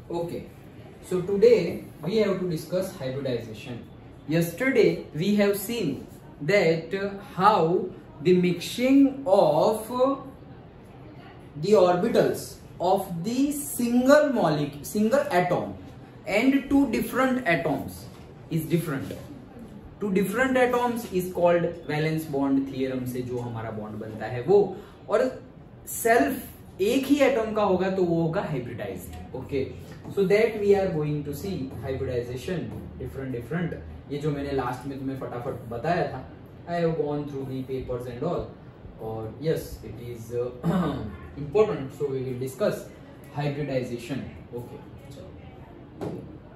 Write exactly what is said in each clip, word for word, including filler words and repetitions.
Okay, so today we have to discuss hybridization. Yesterday we have seen that uh, how the mixing of uh, the orbitals of the single molecule, single atom and two different atoms is different. Two different atoms is called valence bond theorem से जो हमारा bond बनता है वो, और self एक ही atom का होगा तो वो होगा hybridized. Okay, so that we are going to see hybridization different different. ये जो मैंने लास्ट में तुम्हें फटाफट बताया था, I have gone through the papers and all, और yes it is important, so we will discuss hybridization. Okay, so,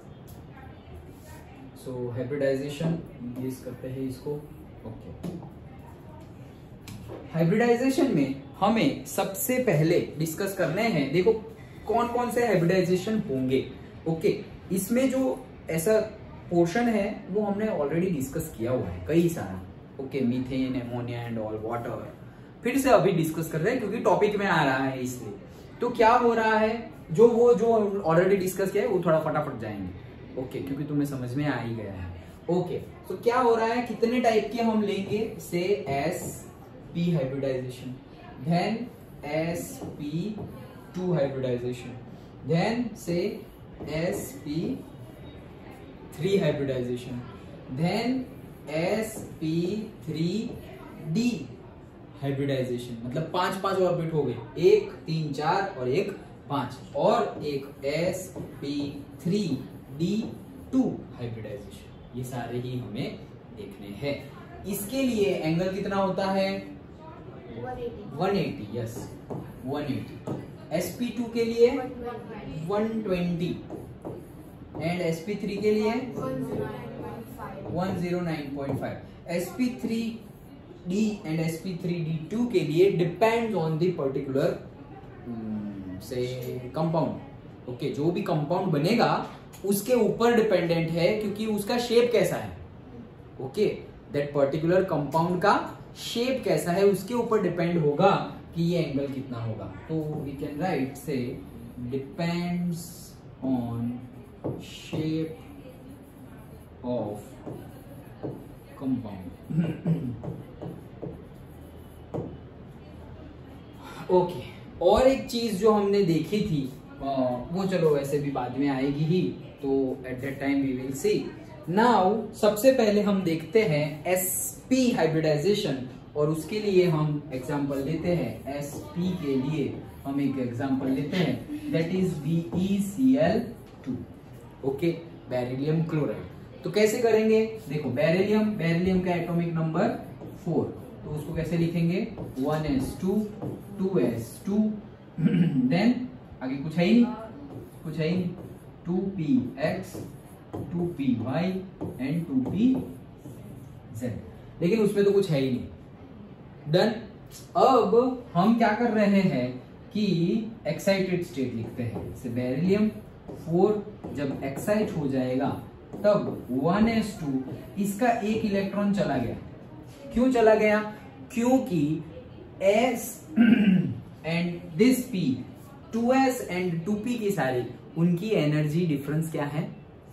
so hybridization use करते हैं इसको. okay, hybridization में हमें सबसे पहले डिस्कस करने हैं, देखो कौन कौन से हाइब्रिडाइजेशन होंगे. ओके okay, इसमें जो ऐसा पोर्शन है वो हमने ऑलरेडी डिस्कस किया हुआ है कई सारा. Okay, methane, ammonia and all water फिर से अभी डिस्कस कर रहे हैं क्योंकि टॉपिक में आ रहा है इसलिए. तो क्या हो रहा है, जो वो जो ऑलरेडी डिस्कस किया है वो थोड़ा फटाफट जाएंगे. ओके okay, क्योंकि तुम्हें समझ में आ ही गया है. ओके, तो क्या हो रहा है, कितने टाइप के हम लेंगे, से S P hybridization, then S P two hybridization, then से S P three hybridization, then S P three D hybridization. मतलब पांच पांच ऑर्बिट हो गए, एक तीन चार और एक पांच, और एक S P three D two hybridization. ये सारे ही हमें देखने हैं. इसके लिए एंगल कितना होता है, one eighty. Yes, one eighty. S P two के लिए one twenty and S P three के लिए one zero nine point five. S P three D and S P three D two के लिए depends on the particular say compound. Okay, जो भी compound बनेगा उसके ऊपर डिपेंडेंट है क्योंकि उसका शेप कैसा है. ओके, दैट पर्टिकुलर कंपाउंड का शेप कैसा है उसके ऊपर डिपेंड होगा कि ये एंगल कितना होगा. तो we can write say depends on shape of compound. Okay okay. और एक चीज जो हमने देखी थी वो चलो वैसे भी बाद में आएगी ही, तो at that time we will see. Now सबसे पहले हम देखते हैं एसपी हाइब्रिडाइजेशन, और उसके लिए हम एग्जांपल लेते हैं. एसपी के लिए हम एक एग्जांपल लेते हैं, that is B E C L two. Okay, beryllium chloride. तो कैसे करेंगे, देखो बेरिलियम बेरिलियम का एटॉमिक नंबर फोर, तो उसको कैसे लिखेंगे, one S two, two S two, then आगे कुछ है ही नहीं, कुछ है ही नहीं, two P x, two P Y and two P Z. लेकिन उसमें तो कुछ है ही नहीं. डन. अब हम क्या कर रहे हैं कि एक्साइटेड स्टेट लिखते हैं. जैसे बेरिलियम फोर जब एक्साइट हो जाएगा तब वन एस टू, इसका एक इलेक्ट्रॉन चला गया. क्यों चला गया, क्योंकि S and this P, two S and two P की सारी उनकी एनर्जी डिफरेंस क्या है,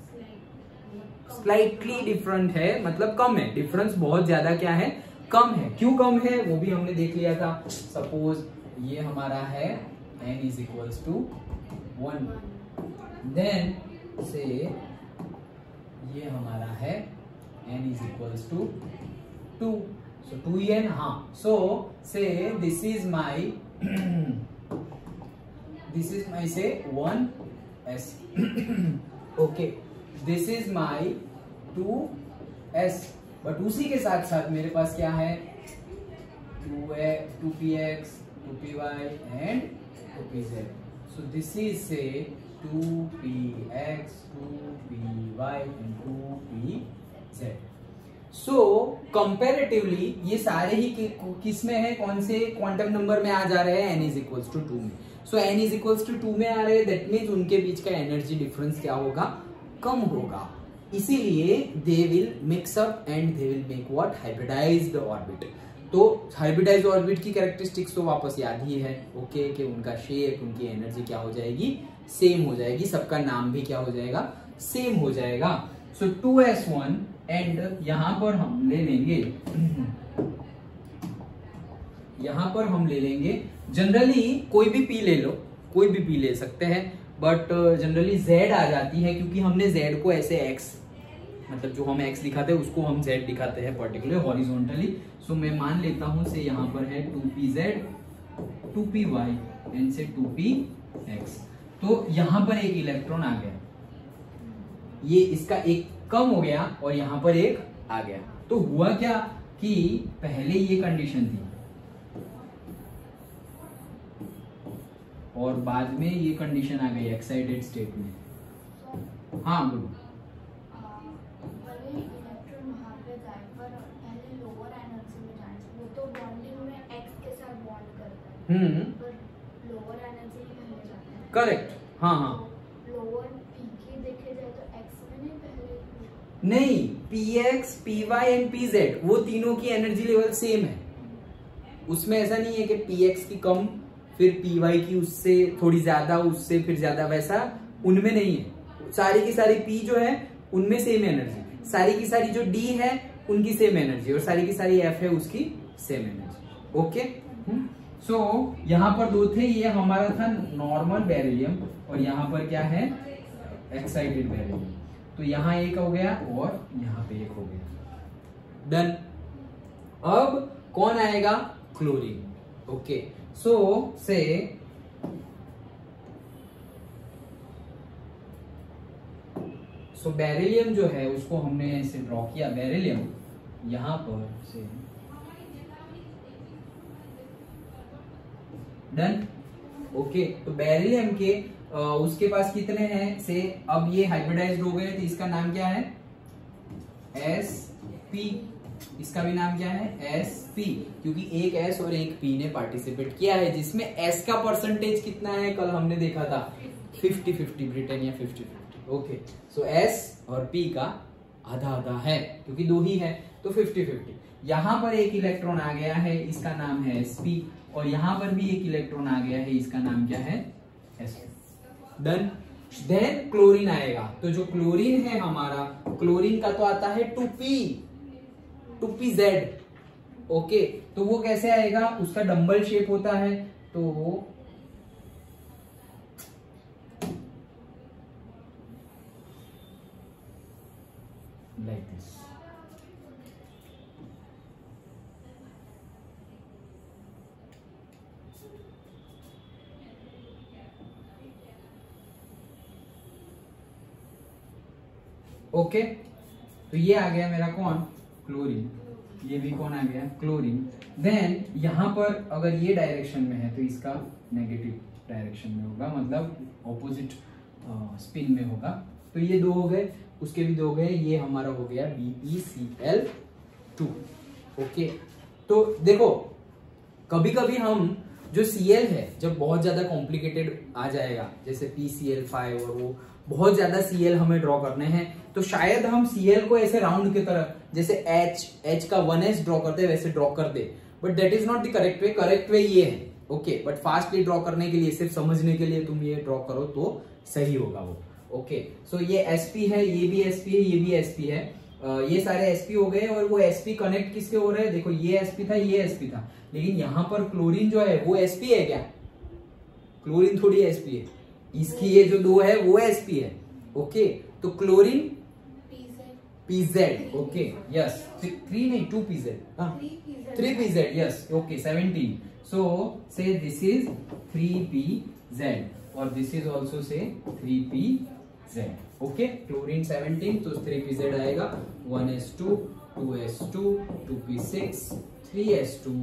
स्लाइटली डिफरेंट है, मतलब कम है. डिफरेंस बहुत ज्यादा क्या है, कम है. क्यों कम है वो भी हमने देख लिया था. सपोज ये हमारा है n is equals to one, then से ये हमारा है n is equals to two, so two n. हाँ, so say this is my this is my say one s. okay, this is my two s, but उसी के साथ साथ मेरे पास क्या है, two A, two P x, two P Y and two P Z. so this is say two P x, two P Y and two P Z. So comparatively ये सारे ही कि, किस में है, कौन से क्वांटम नंबर में आ जा रहे हैं, n is equals to two में. So n is equals to two में आ रहे हैं, दैट मीन्स उनके बीच का एनर्जी डिफरेंस क्या होगा, कम होगा. इसीलिए they will mix up and they will make what, hybridized orbit. तो हाइब्रिडाइज ऑर्बिट की कैरेक्टरिस्टिक्स तो वापस याद ही है, ओके, कि उनका शेप, उनकी एनर्जी क्या हो जाएगी, सेम हो जाएगी, सबका नाम भी क्या हो जाएगा, सेम हो जाएगा। So two S one and यहां पर हम ले लेंगे यहां पर हम ले लेंगे जनरली कोई भी पी ले लो, कोई भी पी ले सकते हैं, बट जनरली जेड आ जाती है क्योंकि हमने जेड को ऐसे एक्स, मतलब जो हम एक्स दिखाते हैं उसको हम जेड दिखाते हैं पर्टिकुलर हॉरिजॉन्टली। सो मैं मान लेता हूं से यहाँ पर है two P Z, two P Y and say two P X. तो यहां पर एक इलेक्ट्रॉन आ गया, ये इसका एक कम हो गया और यहां पर एक आ गया। तो हुआ क्या कि पहले ये कंडीशन थी और बाद में ये कंडीशन आ गई एक्साइटेड स्टेट में। हाँ बोलो। हम्म करेक्ट, हाँ हाँ लोअर पी की देखे जाए तो एक्स में नहीं पहले नहीं, P x P Y and P Z वो तीनों की एनर्जी लेवल सेम है, उसमें ऐसा नहीं है कि पी एक्स की कम फिर पी वाई की उससे थोड़ी ज्यादा उससे फिर ज्यादा, वैसा उनमें नहीं है। सारी की सारी पी जो है उनमें सेम एनर्जी, सारी की सारी जो डी है उनकी सेम एनर्जी और सारी की सारी एफ है उसकी same energy. Okay, so so, यहाँ पर दो थे, ये हमारा था नॉर्मल बेरिलियम और यहाँ पर क्या है एक्साइटेड बेरिलियम। तो यहाँ एक हो गया और यहाँ पे एक हो गया, डन। अब कौन आएगा, क्लोरीन। ओके, सो से सो बेरिलियम जो है उसको हमने ऐसे ड्रॉ किया, बेरिलियम यहाँ पर से, डन। ओके, तो बेरिलियम के आ, उसके पास कितने हैं से, अब ये हाइब्रिडाइज्ड हो गए तो इसका नाम क्या है, एस पी। इसका भी नाम क्या है, एस पी, क्योंकि एक एस और एक पी ने पार्टिसिपेट किया है, जिसमें एस का परसेंटेज कितना है, कल हमने देखा था fifty fifty, Britannia fifty fifty. Okay, so S और पी का आधा आधा है क्योंकि दो ही है, तो फिफ्टी फिफ्टी। यहां पर एक इलेक्ट्रॉन आ गया है, इसका नाम है एस पी, और यहां पर भी एक इलेक्ट्रॉन आ गया है, इसका नाम क्या है, S P. Done. Then chlorine आएगा, तो जो क्लोरीन है हमारा, क्लोरीन का तो आता है two P, two P Z. Okay, तो वो कैसे आएगा, उसका डंबल शेप होता है, तो लाइक दिस। ओके, तो ये आ गया मेरा कौन, क्लोरीन। ये भी कौन आ गया, क्लोरीन। देन यहां पर अगर ये डायरेक्शन में है तो इसका नेगेटिव डायरेक्शन में होगा, मतलब ऑपोजिट स्पिन में होगा। तो ये दो हो गए, उसके भी दो हो गए, ये हमारा हो गया B P C L two. Okay, तो देखो कभी कभी हम जो सी एल है जब बहुत ज्यादा कॉम्प्लिकेटेड आ जाएगा, जैसे पी सी एल फाइव और वो बहुत ज्यादा सी एल हमें ड्रॉ करने हैं, तो शायद हम सी एल को ऐसे राउंड की तरह, जैसे H H का वन एच ड्रॉ करते हैं वैसे ड्रॉ कर दे, but that is not the correct way. Correct way ये है, ओके, बट फास्टली ड्रॉ करने के लिए, सिर्फ समझने के लिए तुम ये ड्रॉ करो तो सही होगा वो। ओके, सो ये एस पी है, ये भी एस पी है, ये भी एस पी है, uh, ये सारे एस पी हो गए, और वो एस पी कनेक्ट किसके हो रहे हैं, देखो ये एस पी था, ये एस पी था, लेकिन यहाँ पर क्लोरीन जो है वो एस पी है क्या, क्लोरीन थोड़ी एस पी है, इसकी ये जो दो है वो एस पी है। ओके, तो chlorine P Z. Okay, yes, three नहीं, two P Z, three P Z, yes, okay, seventeen. So say this is three P Z और this is also say three P Z. Okay, chlorine seventeen, तो three P Z आएगा, one S two, two S two, two P six, three S two,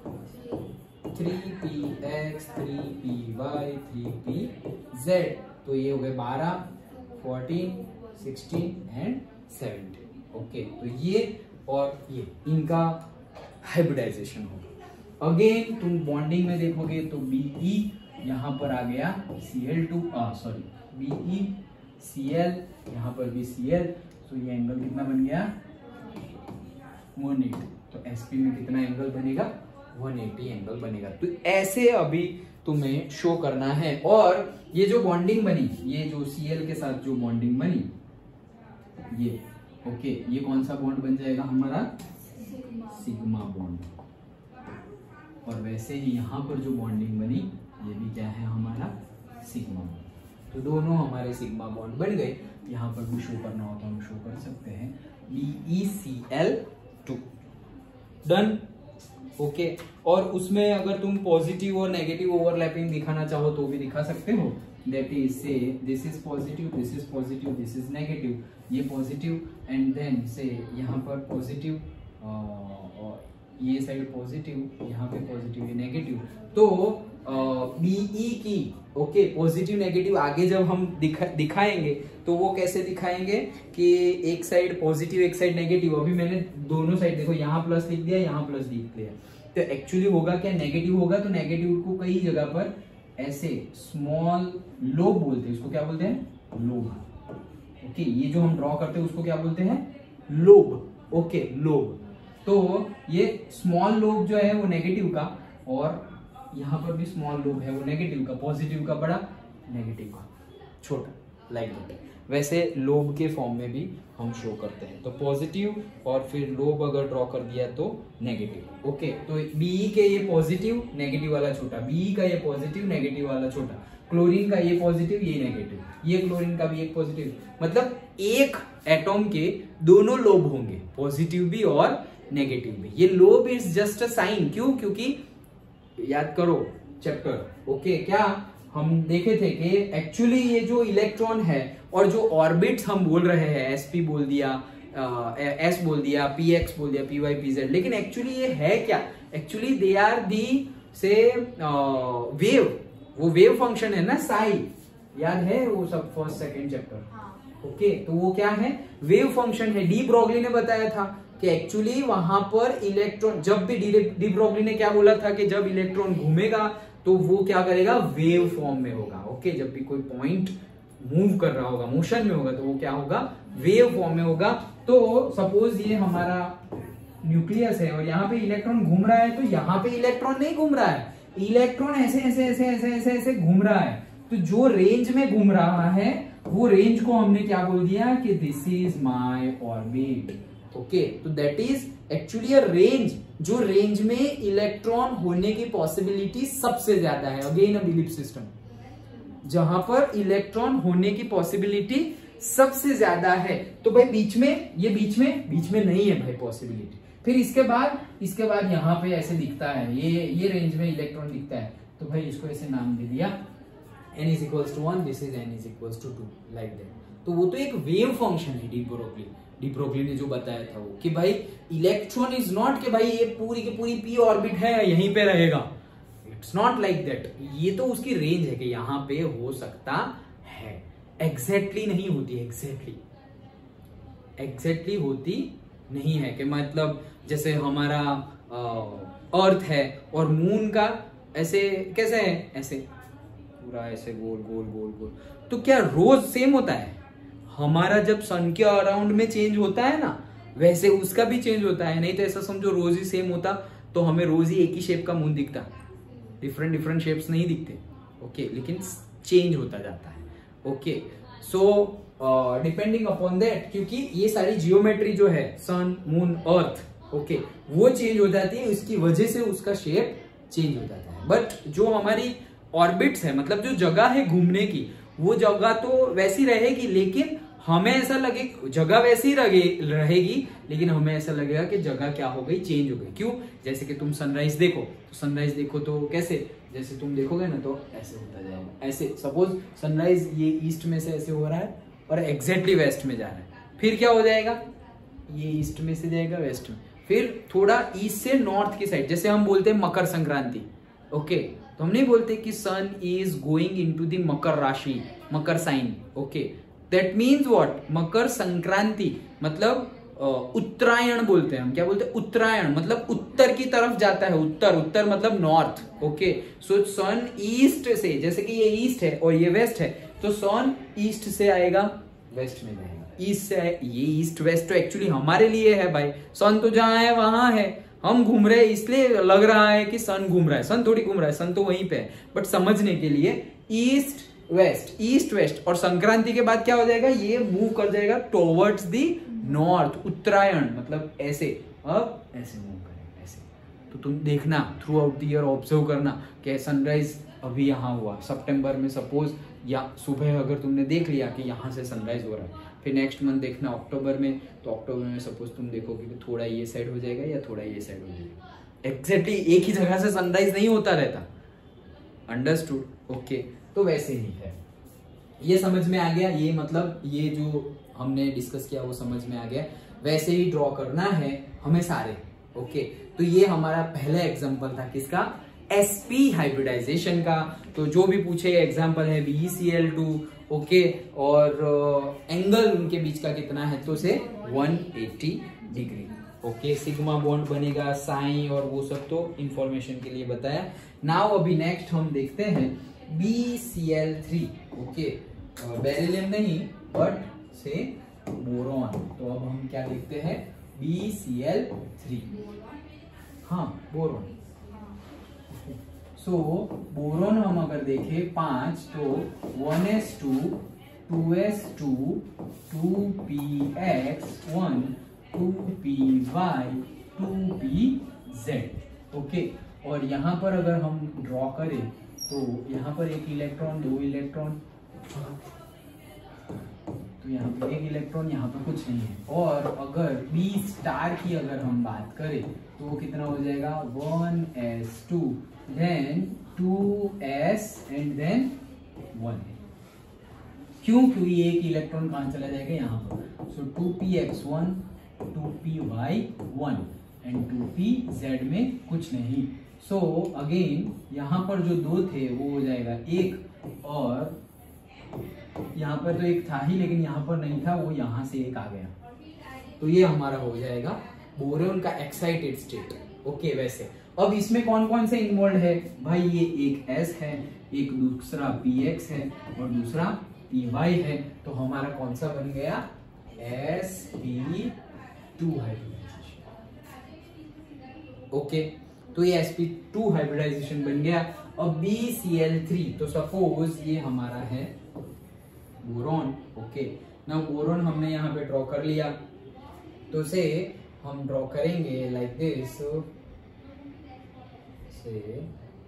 three P X, three P Y, three P Z. तो ये हो गए बारह, fourteen, sixteen and seventeen. Okay, तो ये और ये इनका हाइब्रिडाइजेशन होगा। अगेन तुम बॉन्डिंग में देखोगे तो बीई यहां पर आ गया C L two, sorry B E C L, यहां पर भी सी एल, तो ये एंगल कितना बन गया, वन एट। तो एसपी में कितना एंगल बनेगा, एक सौ अस्सी एंगल बनेगा। तो ऐसे अभी तुम्हें शो करना है। और ये जो बॉन्डिंग बनी, ये जो सीएल के साथ जो बॉन्डिंग बनी, ये ओके, ये कौन सा बॉन्ड बन जाएगा हमारा, सिग्मा बॉन्ड। और वैसे ही यहाँ पर जो बॉन्डिंग बनी, ये भी क्या है हमारा सिग्मा बॉन्ड। तो दोनों हमारे सिग्मा बॉन्ड बन गए। यहाँ पर भी शो करना होता है, हम शो कर सकते हैं B E C L two. Done, okay. और उसमें अगर तुम पॉजिटिव और नेगेटिव ओवरलैपिंग दिखाना चाहो तो भी दिखा सकते हो। That is say this is positive, this is positive, this is negative, ये पॉजिटिव एंड देन से यहाँ पर पॉजिटिव, ये साइड पॉजिटिव, यहाँ पे पॉजिटिव, ये नेगेटिव। तो बीई की ओके पॉजिटिव नेगेटिव आगे जब हम दिखा, दिखाएंगे तो वो कैसे दिखाएंगे कि एक साइड पॉजिटिव एक साइड नेगेटिव। अभी मैंने दोनों साइड देखो, यहाँ प्लस लिख दिया, यहाँ प्लस लिख दिया, तो एक्चुअली होगा क्या, नेगेटिव होगा तो नेगेटिव को कई जगह पर ऐसे स्मॉल लोब बोलते हैं, उसको क्या बोलते हैं, लोब। ओके, ये जो हम ड्रॉ करते हैं उसको क्या बोलते हैं, लोब। Okay, lobe. तो ये स्मॉल लोब जो है वो नेगेटिव का, और यहाँ पर भी स्मॉल लोब है वो नेगेटिव का, पॉजिटिव का बड़ा, नेगेटिव का छोटा, लाइक दैट। वैसे लोब के फॉर्म में भी हम शो करते हैं। तो पॉजिटिव और फिर लोब अगर ड्रॉ कर दिया तो नेगेटिव। ओके, तो बीई के ये पॉजिटिव, नेगेटिव वाला छोटा, बीई का ये पॉजिटिव, नेगेटिव वाला छोटा, क्लोरीन का ये पॉजिटिव, ये नेगेटिव, ये क्लोरीन का भी एक पॉजिटिव। मतलब एक एटॉम के दोनों लोब होंगे, पॉजिटिव भी और नेगेटिव भी। ये lobe is just a sign, क्यों, क्योंकि याद करो चैप्टर, ओके, क्या हम देखे थे कि एक्चुअली ये जो इलेक्ट्रॉन है और जो ऑर्बिट्स हम बोल रहे हैं, एसपी बोल दिया, एस बोल दिया, पी एक्स बोल दिया, पी वाई पी जेड, लेकिन एक्चुअली ये है क्या, एक्चुअली दे आर दी से वेव, वो वेव फंक्शन है ना, साई, याद है वो सब फर्स्ट सेकंड चैप्टर। ओके, तो वो क्या है, वेव फंक्शन है। डी ब्रॉगली ने बताया था कि एक्चुअली वहां पर इलेक्ट्रॉन, जब भी डी ब्रॉगली ने क्या बोला था कि जब इलेक्ट्रॉन घूमेगा तो वो क्या करेगा, वेव फॉर्म में होगा। ओके, जब भी कोई पॉइंट मूव कर रहा होगा, मोशन में होगा, तो वो क्या होगा, वेव फॉर्म में होगा। तो सपोज ये हमारा न्यूक्लियस है और यहाँ पे इलेक्ट्रॉन घूम रहा है, तो यहाँ पे इलेक्ट्रॉन नहीं घूम रहा है, इलेक्ट्रॉन ऐसे ऐसे ऐसे ऐसे ऐसे ऐसे घूम रहा है। तो जो रेंज में घूम रहा है वो रेंज को हमने क्या बोल दिया कि this is my orbit. Okay, तो that is actually a range, जो रेंज में इलेक्ट्रॉन होने की पॉसिबिलिटी सबसे ज्यादा है। अगेन अ बिलीफ सिस्टम, जहां पर इलेक्ट्रॉन होने की पॉसिबिलिटी सबसे ज्यादा है। तो भाई बीच में, ये बीच में बीच में नहीं है भाई पॉसिबिलिटी। फिर इसके बाद इसके बाद यहाँ पे ऐसे दिखता है, ये ये रेंज में इलेक्ट्रॉन दिखता है, तो भाई इसको ऐसे नाम दे दिया n is equals to one, this is n is equals to two, like that। तो वो तो एक वेव फंक्शन है। डी ब्रोगली डी ब्रोगली ने जो बताया था वो कि भाई इलेक्ट्रॉन इज नॉट कि भाई ये पूरी की पूरी पी ऑर्बिट है यहीं पे रहेगा, इट्स नॉट लाइक दैट। ये तो उसकी रेंज है कि यहाँ पे हो सकता है, एग्जैक्टली exactly नहीं होती, एग्जैक्टली एग्जैक्टली होती नहीं है कि मतलब जैसे हमारा अर्थ है और मून का ऐसे कैसे है, ऐसे पूरा ऐसे गोल गोल गोल गोल, तो क्या रोज सेम होता है? हमारा जब सन के अराउंड में चेंज होता है ना, वैसे उसका भी चेंज होता है। नहीं तो ऐसा समझो रोज ही सेम होता तो हमें रोज ही एक ही शेप का मून दिखता, डिफरेंट डिफरेंट शेप्स नहीं दिखते। ओके, लेकिन चेंज होता जाता है। Okay, so depending upon that, क्योंकि ये सारी जियोमेट्री जो है सन मून अर्थ, ओके, वो चेंज हो जाती है, उसकी वजह से उसका शेप चेंज हो जाता है। बट जो हमारी ऑर्बिट्स है, मतलब जो जगह है घूमने की, वो जगह तो वैसी रहेगी, लेकिन हमें ऐसा लगे जगह वैसी रहेगी, लेकिन हमें ऐसा लगेगा कि जगह क्या हो गई, चेंज हो गई। क्यों? जैसे कि तुम सनराइज देखो, तो सनराइज देखो तो कैसे, जैसे तुम देखोगे ना तो ऐसे होता जाएगा, ऐसे सपोज सनराइज ये ईस्ट में से ऐसे हो रहा है और एग्जैक्टली वेस्ट में जा रहा है, फिर क्या हो जाएगा, ये ईस्ट में से जाएगा वेस्ट में, फिर थोड़ा ईस्ट से नॉर्थ की साइड, जैसे हम बोलते हैं मकर संक्रांति। ओके, तो हम नहीं बोलते कि sun is going into the Makar rashi, Makar sign. Okay, that means what, Makar Sankranti मतलब उत्तरायण बोलते हैं हम, क्या बोलते हैं, उत्तरायण मतलब उत्तर की तरफ जाता है, उत्तर, उत्तर मतलब north. Okay, so sun east से, जैसे कि ये ईस्ट है और ये वेस्ट है, तो सन ईस्ट से आएगा वेस्ट में जाएगा, ईस्ट से, ये ईस्ट वेस्ट तो एक्चुअली हमारे लिए है भाई, सन तो जहां है वहां है, हम घूम रहे हैं इसलिए लग रहा है कि सन घूम रहा है, सन थोड़ी घूम रहा है, सन तो वहीं पे है, बट समझने के लिए ईस्ट वेस्ट, ईस्ट वेस्ट, और संक्रांति के बाद क्या हो जाएगा, ये मूव कर जाएगा टुवर्ड्स दी नॉर्थ, उत्तरायण, मतलब ऐसे, अब ऐसे मूव करेगा ऐसे। तो तुम देखना throughout the year observe करना कि सनराइज अभी यहाँ हुआ सितंबर में, सपोज या सुबह अगर तुमने देख लिया कि यहाँ से सनराइज हो रहा है, फिर नेक्स्ट मंथ देखना अक्टूबर में, तो अक्टूबर में सपोज तुम देखोगे कि थोड़ा ये साइड हो जाएगा या थोड़ा ये साइड हो जाएगा, एग्जैक्टली एक ही जगह से सनराइज नहीं होता रहता। अंडरस्टूड? ओके, तो वैसे ही है, ये समझ में आ गया, ये मतलब ये जो हमने डिस्कस किया वो समझ में आ गया। वैसे ही ड्रॉ करना है हमें सारे। ओके, तो ये हमारा पहला एग्जांपल था किसका, एसपी हाइब्रिडाइजेशन का। तो जो भी पूछे एग्जांपल है B C L two, okay, और एंगल uh, उनके बीच का कितना है, तो say one eighty degree. Okay, sigma bond बनेगा, साइन और वो सब तो इंफॉर्मेशन के लिए बताया। नाउ अभी नेक्स्ट हम देखते हैं B C L three. Okay, beryllium नहीं बट से बोरॉन। तो अब हम क्या देखते हैं, बी सी एल थ्री, हाँ बोरॉन। सो बोरॉन हम अगर देखें पांच, तो one S two, two S two, two P x one, two P Y, two P Z. Okay, और यहाँ पर अगर हम ड्रॉ करें तो यहाँ पर एक इलेक्ट्रॉन, दो इलेक्ट्रॉन, तो यहाँ पर एक इलेक्ट्रॉन, यहाँ पर कुछ नहीं है। और अगर बी स्टार की अगर हम बात करें तो वो कितना हो जाएगा, one S two, then two S and then one. क्यों? क्योंकि एक इलेक्ट्रॉन कहाँ चला जाएगा, यहाँ पर। So two P x one, two P Y one and two P Z में कुछ नहीं। सो so, अगेन यहाँ पर जो दो थे वो हो जाएगा एक, और यहाँ पर तो एक था ही लेकिन यहाँ पर नहीं था, वो यहाँ से एक आ गया। तो ये हमारा हो जाएगा बोरॉन का एक्साइटेड स्टेट। ओके, वैसे अब इसमें कौन कौन से इन्वॉल्व है भाई, ये एक S है, एक दूसरा पी एक्स है और दूसरा पी वाई है। तो हमारा कौन सा बन गया, S P two hybridization. Okay, तो ये एस पी टू हाइब्रिडाइजेशन बन गया। अब बी सी एल थ्री, तो सपोज ये हमारा है बोरॉन। ओके, ना बोरॉन हमने यहाँ पे ड्रॉ कर लिया, तो से हम ड्रॉ करेंगे लाइक दिस, से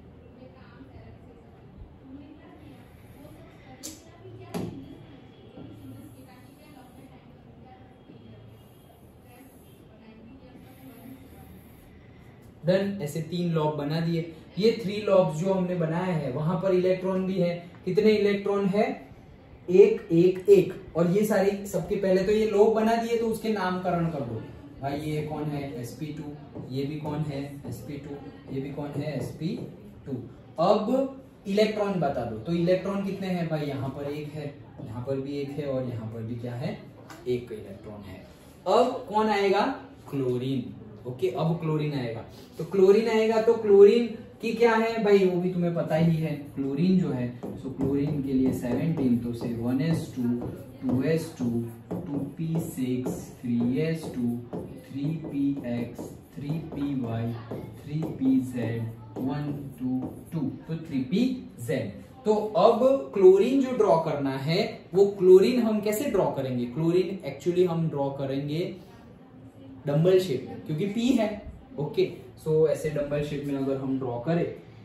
डन। ऐसे तीन लॉब बना दिए। ये थ्री लॉब्स जो हमने बनाया है वहां पर इलेक्ट्रॉन भी है। कितने इलेक्ट्रॉन है, एक एक एक। और ये सारी सबके पहले तो ये लॉब बना दिए, तो उसके नामकरण कर दो भाई। ये कौन है, एस पी टू, ये भी कौन है, एस पी टू, ये भी कौन है, एस पी टू। अब इलेक्ट्रॉन बता दो, तो इलेक्ट्रॉन कितने हैं भाई, यहाँ पर एक है, यहाँ पर भी एक है और यहाँ पर भी क्या है, एक इलेक्ट्रॉन है। अब कौन आएगा, क्लोरीन। ओके, अब क्लोरीन आएगा। तो क्लोरीन आएगा तो क्लोरीन की क्या है भाई, वो भी तुम्हें पता ही है। क्लोरीन जो है, सो क्लोरीन के लिए सेवनटीन, तो say one S two, two S two, two P six, three S two, three P X, three P Y, three P Z, one two two, तो थ्री पी जेड। तो अब chlorine जो draw करना है वो chlorine हम कैसे draw करेंगे, क्लोरीन एक्चुअली हम ड्रॉ करेंगे डम्बल शेप में, क्योंकि पी है। ओके, सो so, ऐसे डम्बल शेप में अगर हम ड्रॉ करें,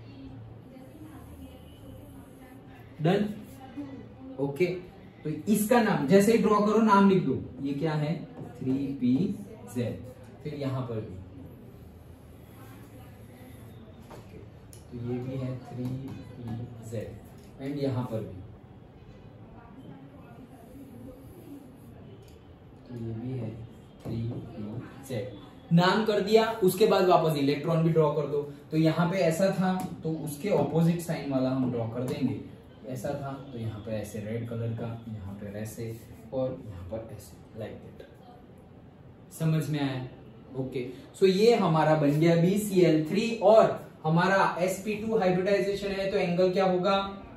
डन। ओके, तो इसका नाम जैसे ही ड्रॉ करो नाम लिख दो, ये क्या है, थ्री पी जेड। फिर यहां पर भी तो ये भी है थ्री पी जेड, एंड यहां पर भी तो ये भी है थ्री पी जेड। नाम कर दिया, उसके बाद वापस इलेक्ट्रॉन भी ड्रॉ कर दो। तो यहाँ पे ऐसा था तो उसके ऑपोजिट साइन वाला हम ड्रॉ कर देंगे। ऐसा था तो यहाँ पे ऐसे रेड कलर का, यहाँ पे ऐसे और यहाँ पर ऐसे, लाइक दैट। समझ में आया? ओके, सो ये हमारा बन गया बी सी एल थ्री और हमारा एस पी टू हाइब्रिडाइजेशन है, तो एंगल क्या होगा,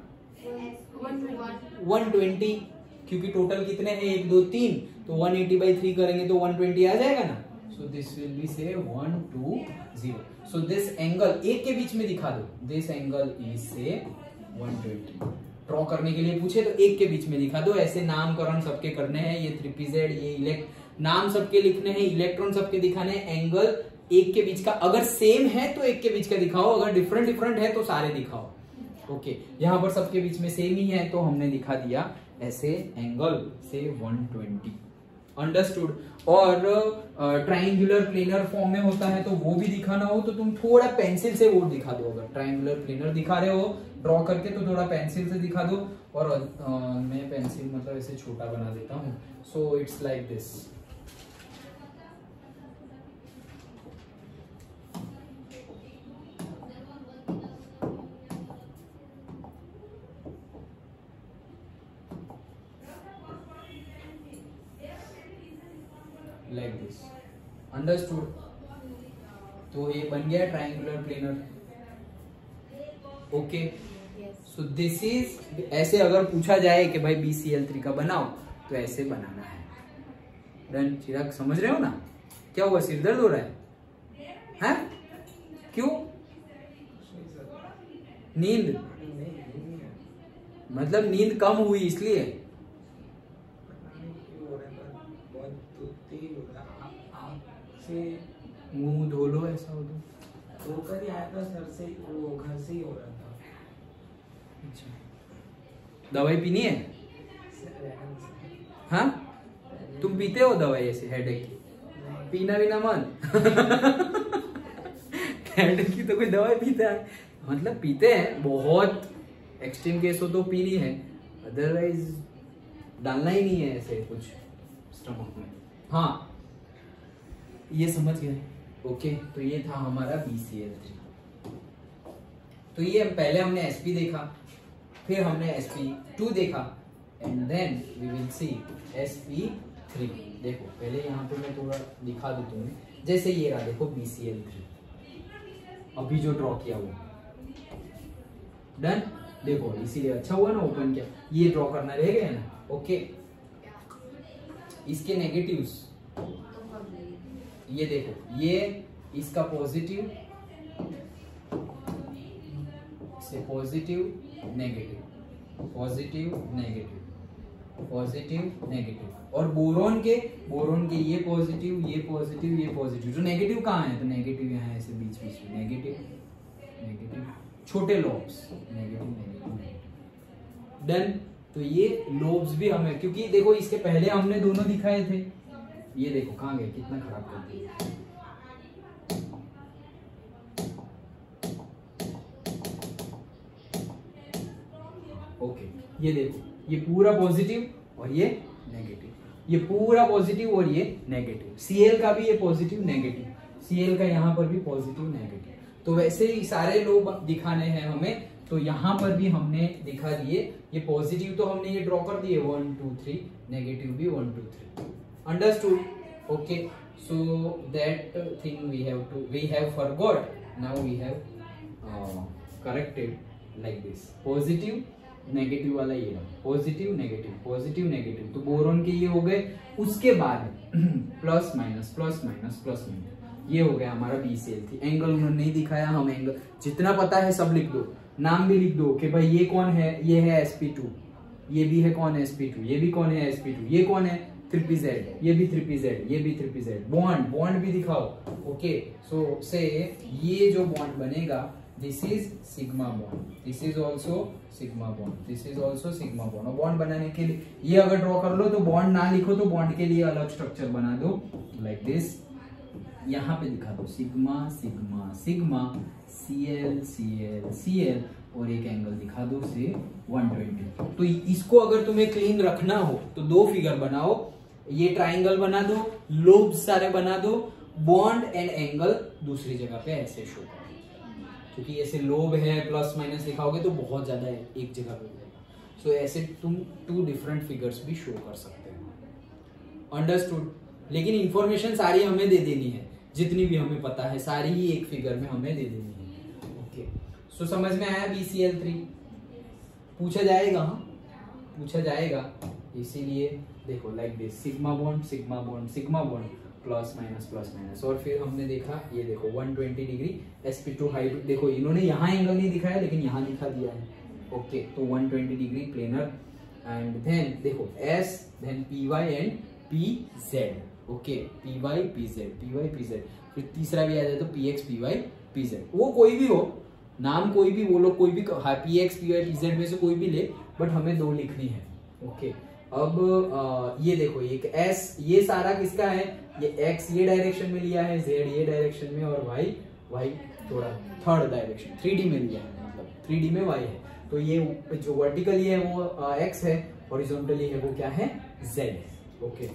वन ट्वेंटी, क्योंकि टोटल कितने हैं, एक दो तीन, तो वन एटी बाई थ्री करेंगे तो वन ट्वेंटी आ जाएगा ना। So this will be say one two zero. So this angle एक के बीच में दिखा दो. This angle is say one twenty. Draw करने के लिए पूछे तो एक के बीच में दिखा दो. ऐसे नामकरण सबके करने हैं. ये थ्री पी जेड, ये इलेक्ट नाम सबके लिखने हैं, इलेक्ट्रॉन सबके दिखाने हैं. एंगल एक के बीच का अगर सेम है तो एक के बीच का दिखाओ, अगर डिफरेंट डिफरेंट है तो सारे दिखाओ. Okay okay. यहाँ पर सबके बीच में सेम ही है तो हमने दिखा दिया ऐसे angle say one twenty. Understood. और ट्राइंगुलर प्लेनर फॉर्म में होता है तो वो भी दिखाना हो तो तुम थोड़ा पेंसिल से वो दिखा दो. अगर ट्राइंगुलर प्लेनर दिखा रहे हो ड्रॉ करके तो थोड़ा पेंसिल से दिखा दो. और uh, मैं पेंसिल मतलब ऐसे छोटा बना देता हूँ. So it's like this. Like this. Understood. तो ये बन गया triangular planar. Okay. So this is. ऐसे अगर पूछा जाए कि भाई बी सी एल थ्री का बनाओ तो ऐसे बनाना है. डन. चिराग समझ रहे हो ना? क्या हुआ, सिर दर्द हो रहा है? हैं? क्यों? नींद मतलब नींद कम हुई इसलिए? मुंह धो लो. ऐसा हो तो धोकर ही आया था सर से, वो घर से ही हो रहा था. अच्छा. दवाई पीनी है? हाँ, तुम पीते हो दवाई ऐसे हेडेक की? पीना भी ना मन. हेडेक की तो कोई दवाई पीता है? मतलब पीते हैं, बहुत एक्सट्रीम केस हो तो पीनी है, अदरवाइज डालना ही नहीं है ऐसे कुछ स्टमक में. हाँ, ये समझ गए. ओके. तो ये था हमारा बी सी एल थ्री. तो ये पहले हमने एस पी देखा, फिर हमने एस पी टू देखा, and then we will see S P three. देखो पहले यहाँ पे मैं थोड़ा दिखा दूं तुम्हें. जैसे ये रहा, देखो बी सी एल थ्री अभी जो ड्रॉ किया वो. डन. देखो इसीलिए अच्छा हुआ ना ओपन किया. ये ड्रॉ करना रह गया ना. ओके. इसके नेगेटिव्स ये देखो, ये इसका positive say positive negative, positive negative, positive negative. और बोरोन के बोरोन के ये पॉजिटिव, ये पॉजिटिव, ये पॉजिटिव. जो नेगेटिव कहाँ है? तो नेगेटिव यहाँ है ऐसे बीच बीच में. नेगेटिव नेगेटिव, छोटे लोब्स. Negative negative. डन. तो ये लोब्स भी हमें, क्योंकि देखो इसके पहले हमने दोनों दिखाए थे. ये देखो कहाँ गए, कितना खराब कर दिया. ओके. ये देखो, ये पूरा पॉजिटिव और ये नेगेटिव. ये पूरा पॉजिटिव और ये नेगेटिव. सीएल का भी ये पॉजिटिव नेगेटिव. सीएल का यहाँ पर भी पॉजिटिव नेगेटिव. तो वैसे ही सारे लोग दिखाने हैं हमें. तो यहाँ पर भी हमने दिखा दिए. ये पॉजिटिव तो हमने ये ड्रॉ कर दिए वन टू थ्री, नेगेटिव भी one two three. Understood? Okay, so that thing we have to we have forgot. Now we have uh, corrected like this. Positive, negative वाला ये रहा. Positive, negative, positive, negative. तो boron के ये हो गए. उसके बाद plus minus plus minus plus minus ये हो गया हमारा B C L three. Angle उन्होंने नहीं दिखाया, हम एंगल जितना पता है सब लिख दो. नाम भी लिख दो कि भाई ये कौन है, ये है एस पी टू, ये भी है कौन है एस पी टू, ये भी कौन है एस पी टू, ये कौन है थ्री पी जेड, ये भी थ्री पी जेड, ये भी three P Z. Bond bond भी दिखाओ. ओके. सो से ये जो बॉन्ड बनेगा, this is sigma bond, this is also sigma bond, this is also sigma bond. और बॉन्ड बनाने के लिए ये अगर ड्रॉ कर लो तो बॉन्ड ना लिखो तो बॉन्ड के लिए अलग स्ट्रक्चर बना दो लाइक दिस. यहाँ पे दिखा दो sigma sigma sigma, C L C L C L, और एक एंगल दिखा दो से वन ट्वेंटी. तो इसको अगर तुम्हें क्लीन रखना हो तो दो फिगर बनाओ. ये ट्राइंगल बना दो, लोब्स सारे बना दो, बॉन्ड एंड एंगल दूसरी जगह पे ऐसे शो करो. क्योंकि ऐसे लोब है प्लस माइनस दिखाओगे तो बहुत ज्यादा है एक जगह पे होगा. सो ऐसे तुम टू डिफरेंट फिगर्स भी शो कर सकते हो. अंडरस्टूड? लेकिन इंफॉर्मेशन सारी हमें दे देनी है, जितनी भी हमें पता है सारी ही एक फिगर में हमें दे देनी है. ओके. सो समझ में आया बी सी एल थ्री? पूछा जाएगा, पूछा जाएगा. इसीलिए देखो like this, sigma bond sigma bond sigma bond, plus minus plus minus. और फिर हमने देखा ये देखो one twenty degree s P two hybrid, देखो इन्होंने यहाँ एंगल नहीं दिखाया लेकिन यहाँ दिखा दिया है। ओके तो one twenty degree planar and then देखो S then p Y and P Z. Okay p Y P z p Y P z, फिर तीसरा भी आ जाए तो p x P Y P Z, वो कोई भी हो नाम, कोई भी वो लोग कोई भी p x P Y P Z में से कोई भी ले, बट हमें दो लिखनी है। ओके अब आ, ये देखो एक S, ये सारा किसका है, ये X ये डायरेक्शन में लिया है, Z ये डायरेक्शन में, और Y Y थोड़ा थर्ड डायरेक्शन थ्री डी में लिया है, मतलब थ्री डी में Y है। तो ये जो वर्टिकली है वो X है, हॉरिजॉन्टली है वो क्या है Z है। ओके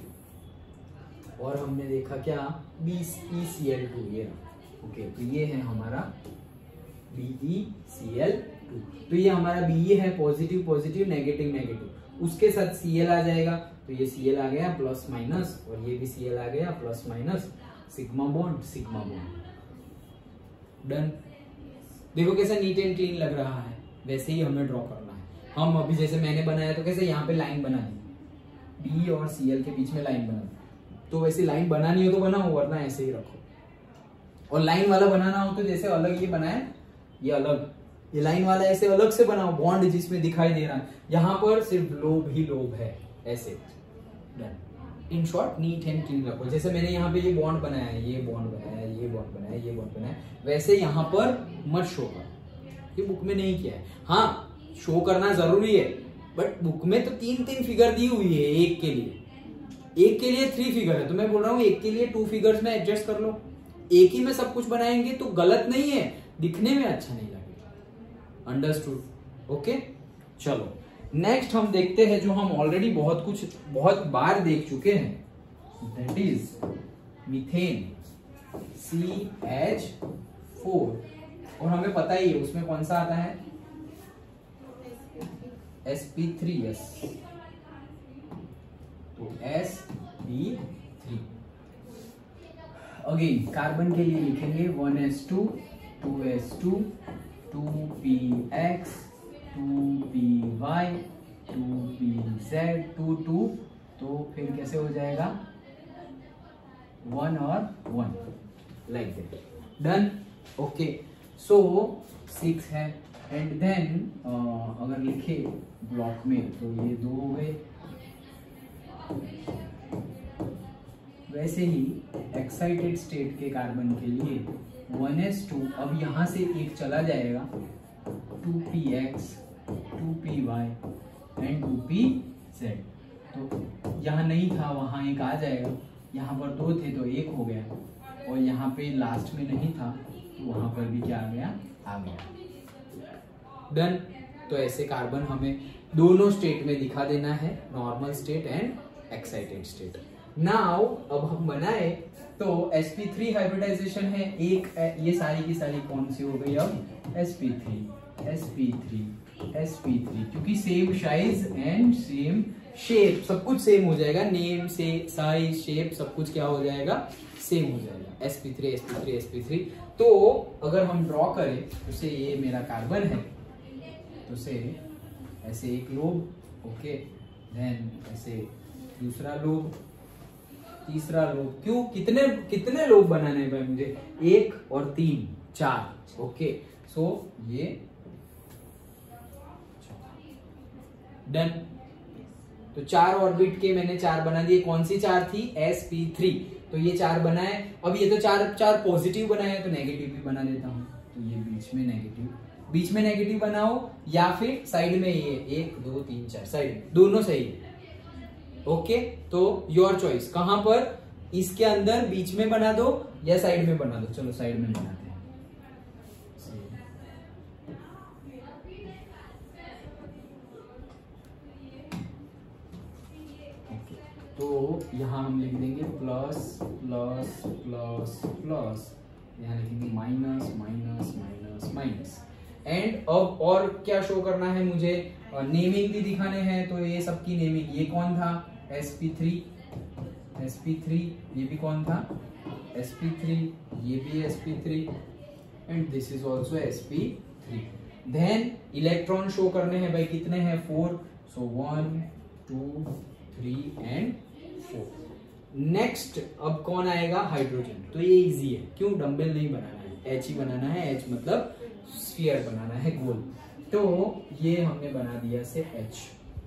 और हमने देखा क्या B E C L two ये। ओके तो ये है हमारा B E C L two, तो ये हमारा बी है पॉजिटिव पॉजिटिव नेगेटिव नेगेटिव, उसके साथ Cl आ जाएगा, तो ये Cl आ गया प्लस माइनस, और ये भी Cl आ गया plus minus, sigma bond sigma bond. Done. देखो कैसा नीट एंड क्लीन लग रहा है, वैसे ही हमें ड्रॉ करना है। हम अभी जैसे मैंने बनाया तो कैसे यहाँ पे लाइन बना दी, बी और Cl के बीच में लाइन बना दी, तो वैसे लाइन बनानी हो तो बनाओ, वरना ऐसे ही रखो। और लाइन वाला बनाना हो तो जैसे अलग ये बनाए, ये अलग, ये लाइन वाला ऐसे अलग से बनाओ, बॉन्ड जिसमें दिखाई दे रहा है, यहाँ पर सिर्फ लोब ही लोब है, ऐसे। डन। In short neat and clean रखो। जैसे मैंने यहाँ पे ये बॉन्ड बनाया है, ये बॉन्ड बनाया है, ये बॉन्ड बनाया है, ये बॉन्ड बनाया है, वैसे यहाँ पर मत शो कर, ये बुक में नहीं किया है। हाँ शो करना जरूरी है, बट बुक में तो तीन तीन फिगर दी हुई है, एक के लिए एक के लिए थ्री फिगर है, तो मैं बोल रहा हूँ एक के लिए टू फिगर्स में एडजस्ट कर लो। एक ही में सब कुछ बनाएंगे तो गलत नहीं है, दिखने में अच्छा नहीं लगेगा। अंडरस्टूड? ओके चलो नेक्स्ट हम देखते हैं जो हम ऑलरेडी बहुत कुछ बहुत बार देख चुके हैं, that is methane C H four, और हमें पता ही है उसमें कौन सा आता है एस पी थ्री। यस तो s P three. Again carbon के लिए लिखेंगे one S two two S two two P x two P Y two P Z two two, तो फिर कैसे हो जाएगा वन और one, like that. Done. Okay so six है, एंड देन अगर लिखे ब्लॉक में तो ये दो हो गए। वैसे ही एक्साइटेड स्टेट के कार्बन के लिए वन एस टू, अब यहां से एक चला जाएगा, two P x two P Y and two P Z, तो यहाँ नहीं था वहां एक आ जाएगा, यहाँ पर दो थे तो एक हो गया, और यहाँ पे लास्ट में नहीं था तो वहां पर भी क्या आ गया आ गया। डन। तो ऐसे कार्बन हमें दोनों स्टेट में दिखा देना है, normal state and excited state. Now अब हम बनाए तो एस पी थ्री हाइब्रिडाइजेशन है एक, ये सारी की सारी कौन सी हो गई अब s P three s P three s P three, क्योंकि same size and same shape, सब कुछ सेम हो जाएगा, नेम से साइज शेप सब कुछ क्या हो जाएगा सेम हो जाएगा, s P three s P three s P three. तो अगर हम ड्रॉ करें तो से ये मेरा कार्बन है, तो से ऐसे एक लोब, ओके देन ऐसे दूसरा लोब, तीसरा लोब, क्यों कितने कितने लोब बनाने हैं भाई मुझे, एक और तीन चार। ओके सो ये डन। तो चार ऑर्बिट के मैंने चार बना दिए, कौन सी चार थी एस पी थ्री, तो ये चार बनाए। अब ये तो चार चार पॉजिटिव बनाए तो नेगेटिव भी बना देता हूं, तो ये बीच में नेगेटिव, बीच में नेगेटिव बनाओ या फिर साइड में ये एक दो तीन चार, साइड दोनों सही है। ओके तो योर चॉइस, कहां पर इसके अंदर बीच में बना दो या साइड में बना दो, चलो साइड में बनाते हैं। तो यहाँ हम लिख देंगे प्लस प्लस प्लस प्लस, यहाँ लिखेंगे minus minus minus minus. And अब और क्या शो करना है मुझे, नेमिंग भी दिखाने हैं, तो ये सबकी नेमिंग, ये कौन था s P three s P three, ये भी कौन था एस पी थ्री, ये भी s P three, and this is also s P three. Then electron show करने हैं भाई, कितने हैं four, so one two three and four. Next अब कौन आएगा, हाइड्रोजन। तो ये इजी है, क्यों, डंबल नहीं बनाना है, एच ही बनाना है, एच मतलब स्फीयर बनाना है, गोल। तो ये हमने बना दिया से एच,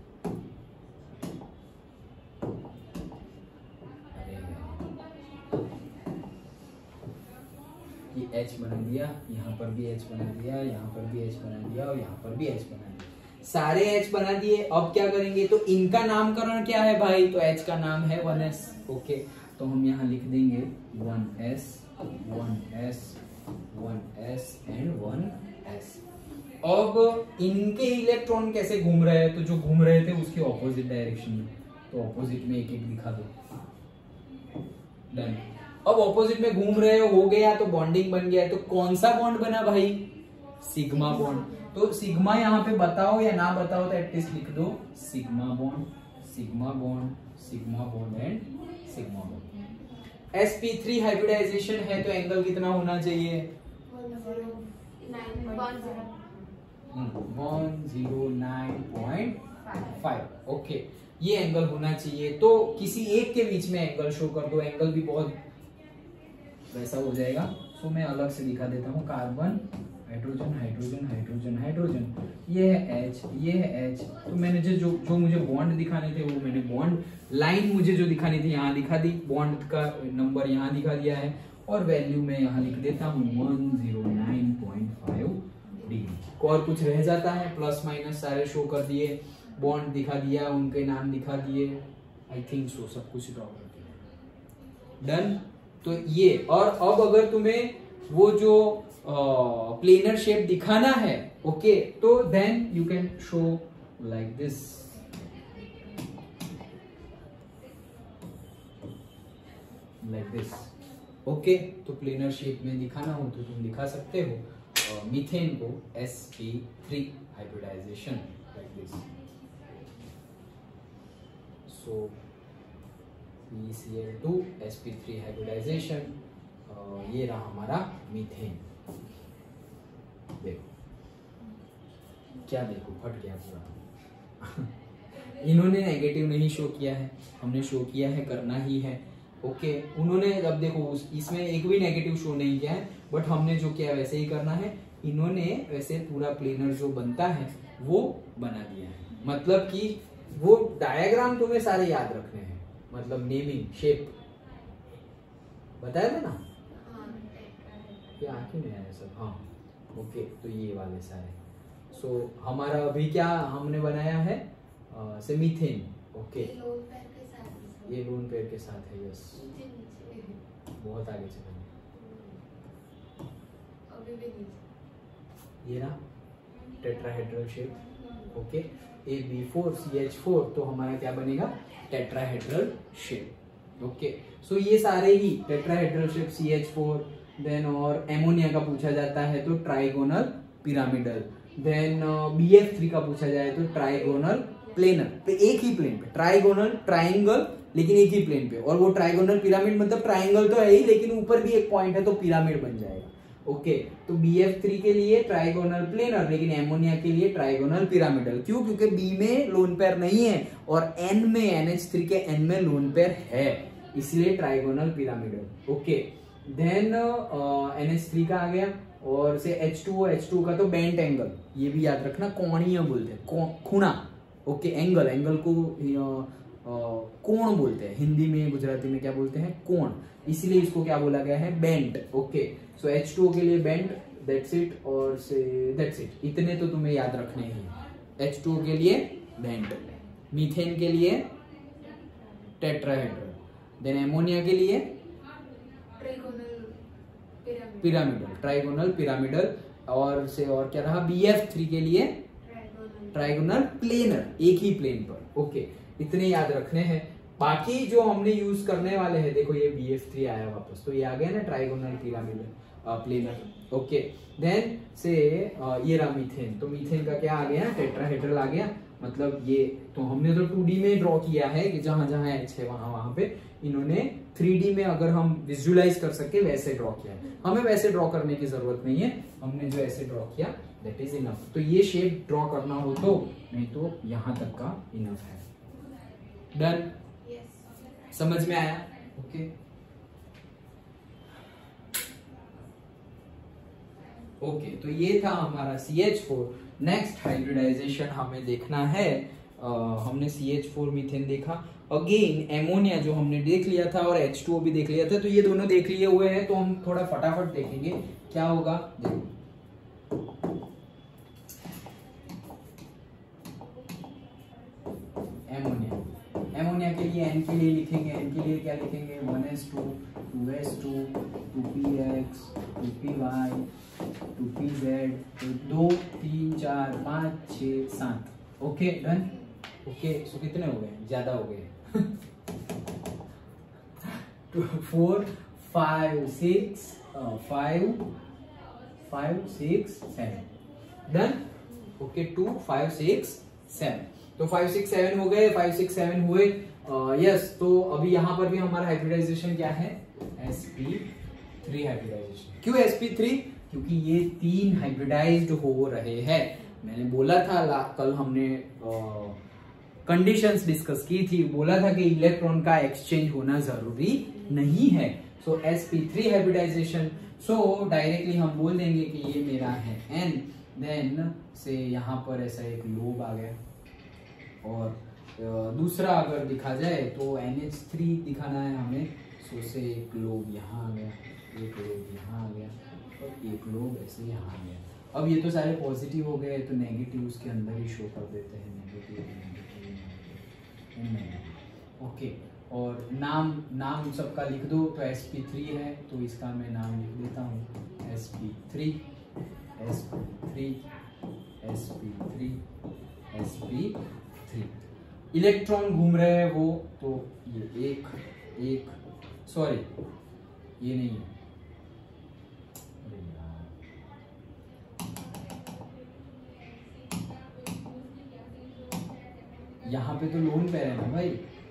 ये एच बना दिया, यहाँ पर भी एच बना दिया, यहाँ पर भी एच बना दिया और यहाँ पर भी एच बना दिया, सारे एच बना दिए। अब क्या करेंगे, तो इनका नामकरण क्या है भाई, तो एच का नाम है वन एस। ओके, तो हम यहाँ लिख देंगे one s, one s, one S and one s. अब इनके इलेक्ट्रॉन कैसे घूम रहे हैं, तो जो घूम रहे थे उसकी ऑपोजिट डायरेक्शन में, तो ऑपोजिट में एक एक दिखा दो, डन। अब ऑपोजिट में घूम रहे हो, हो गया, तो बॉन्डिंग बन गया। तो कौन सा बॉन्ड बना भाई, सिग्मा बॉन्ड। तो सिग्मा यहाँ पे बताओ या ना बताओ तो एटलीस्ट लिख दो, sigma bond, sigma bond, sigma bond and sigma bond. S P three hybridization है तो एंगल कितना होना चाहिए, one zero nine point five. Okay, ये एंगल होना चाहिए। तो किसी एक के बीच में एंगल शो कर दो, एंगल भी बहुत वैसा हो जाएगा। तो मैं अलग से दिखा देता हूँ, carbon, hydrogen, hydrogen, hydrogen, hydrogen, ये है एच, ये है एच। तो मैंने जो जो, जो मुझे बॉन्ड दिखाने थे वो मैंने बॉन्ड लाइन मुझे जो दिखानी थी यहाँ दिखा दी, बॉन्ड का नंबर यहाँ दिखा दिया है और वैल्यू मैं यहाँ लिख देता हूँ one zero nine point five degree. और कुछ रह जाता है, प्लस माइनस सारे शो कर दिए, बॉन्ड दिखा दिया, उनके नाम दिखा दिए, आई थिंक सो सब कुछ ड्रॉ कर दिया, डन। तो ये, और अब अगर तुम्हें वो जो प्लेनर शेप दिखाना है, ओके, तो then you can show like this, like this. Okay, तो प्लेनर शेप में दिखाना हो तो तुम दिखा सकते हो मीथेन को s P three hybridization like this. So P C L two s P three hybridization, ये रहा हमारा मीथेन। देखो क्या, देखो फट गया पूरा। इन्होंने नेगेटिव नहीं शो किया है, हमने शो किया है, करना ही है। ओके, उन्होंने, अब देखो इसमें एक भी नेगेटिव शो नहीं किया है, बट हमने जो किया वैसे ही करना है। इन्होंने वैसे पूरा प्लेनर जो बनता है वो बना दिया है, मतलब कि वो डायग्राम तुम्हें सारे याद रखने हैं, मतलब नेमिंग, शेप बताया था ना, ये आंखें में आया सब, हाँ। ओके, तो ये वाले सारे। सो so, हमारा अभी क्या हमने बनाया है, से मीथेन। ओके, ये लोन पेयर के साथ है, यस, बहुत आगे चले, ये ना tetrahedral shape. Okay, A B four C H four, तो हमारा क्या बनेगा, टेट्राहेड्रल शेप। ओके, सो ये सारे ही tetrahedral shape, C H four, then और एमोनिया का पूछा जाता है तो trigonal pyramidal, then B F three का पूछा जाए तो ट्राइगोनल प्लेनर, तो एक ही प्लेन पे, ट्राइगोनल ट्राइंगल लेकिन एक ही प्लेन पे, और वो ट्राइगोनल पिरामिड मतलब ट्राइंगल तो है ही लेकिन ऊपर भी एक पॉइंट है तो पिरामिड बन जाएगा। ओके, तो बी एफ थ्री के लिए ट्राइगोनल प्लेनर, लेकिन एमोनिया के लिए ट्राइगोनल पिरामिडल। क्यों, क्योंकि बी में लोन पेयर नहीं है और एन में, एन एच थ्री के एन में लोन पेयर है, इसलिए trigonal pyramidal. Okay, then N H three का आ गया, और से H two O, H two का तो बेंट एंगल, ये भी याद रखना, कोणीय बोलते हैं, खुणा। ओके, एंगल, एंगल को कोण बोलते हैं, हिंदी में, गुजराती में क्या बोलते हैं, कोण, इसलिए इसको क्या बोला गया है, bent. Okay, so H two O के लिए बेंट, दैट्स इट, और से दैट्स इट, इतने तो तुम्हें याद रखने हैं। एच टू ओ के लिए बेंट, मीथेन के लिए टेट्राहेड्रल, देन एमोनिया के लिए पिरामिडल, ट्राइगोनल पिरामिडल, और से और क्या रहा, बी एफ थ्री के लिए ट्राइगोनल प्लेनर, एक ही प्लेन पर। ओके, इतने याद रखने हैं। बाकी जो हमने यूज करने वाले हैं, देखो ये बी एफ थ्री आया वापस, तो ये आ गया ना trigonal pyramidal planar. Okay, then से ये रहा मीथेन, तो मीथेन का क्या आ गया, टेट्राहेड्रल आ गया, मतलब ये तो हमने तो टू डी में ड्रॉ किया है कि जहां जहां एच है वहां वहां पे, इन्होंने थ्री डी में अगर हम विजुअलाइज कर सके वैसे ड्रॉ किया है। हमें वैसे ड्रॉ करने की जरूरत नहीं है, हमने जो ऐसे ड्रॉ किया दैट इज इनफ। तो ये शेप ड्रॉ करना हो तो, नहीं तो यहां तक का इनफ है। डन, समझ में आया? ओके ओके तो ये था हमारा C H four. Next hybridization हमें देखना है, आ, हमने सी एच फोर मीथेन देखा, अगेन एमोनिया जो हमने देख लिया था और एच टू ओ भी देख लिया था, तो ये दोनों देख लिए हुए हैं, तो हम थोड़ा फटाफट देखेंगे क्या होगा। देखो एमोनिया, एमोनिया के लिए एन के लिए लिखेंगे, एन के लिए क्या लिखेंगे, one S two, two S two, two P x, two P Y, two P Z, तो दो तीन चार पाँच छः सात, ओके डन। ओके सो कितने हो गए, ज्यादा हो गए four five six five five six seven done. Okay two five six seven, तो फाइव सिक्स सेवन हो गए, फाइव सिक्स सेवन हुए यस। तो अभी यहाँ पर भी हमारा हाइब्रिडाइजेशन क्या है, एस पी थ्री हाइब्रिडाइजेशन। क्यों एस पी थ्री, क्योंकि ये तीन हाइब्रिडाइज्ड हो रहे हैं। मैंने बोला था कल हमने कंडीशंस डिस्कस की थी, बोला था कि इलेक्ट्रॉन का एक्सचेंज होना जरूरी नहीं है। So s P three hybridization, so directly हम बोल देंगे कि ये मेरा है एन, देन से यहाँ पर ऐसा एक लोब आ गया, और दूसरा अगर दिखा जाए तो एन एच थ्री दिखाना है हमें, सो से एक लोब यहाँ आ गया, एक लोब यहाँ आ गया और एक लोब ऐसे यहाँ आ गया। अब ये तो सारे पॉजिटिव हो गए, तो नेगेटिव उसके अंदर ही शो कर देते हैं, नेगेटिव नेगेटिव ओके। और नाम नाम सबका लिख दो, तो एस पी थ्री है तो इसका मैं नाम लिख देता हूँ s P three, s P three, s P three, s P three. Electron घूम रहे हैं वो, तो ये एक एक सॉरी ये नहीं है, यहाँ पे तो लोन पेयर है ना भाई,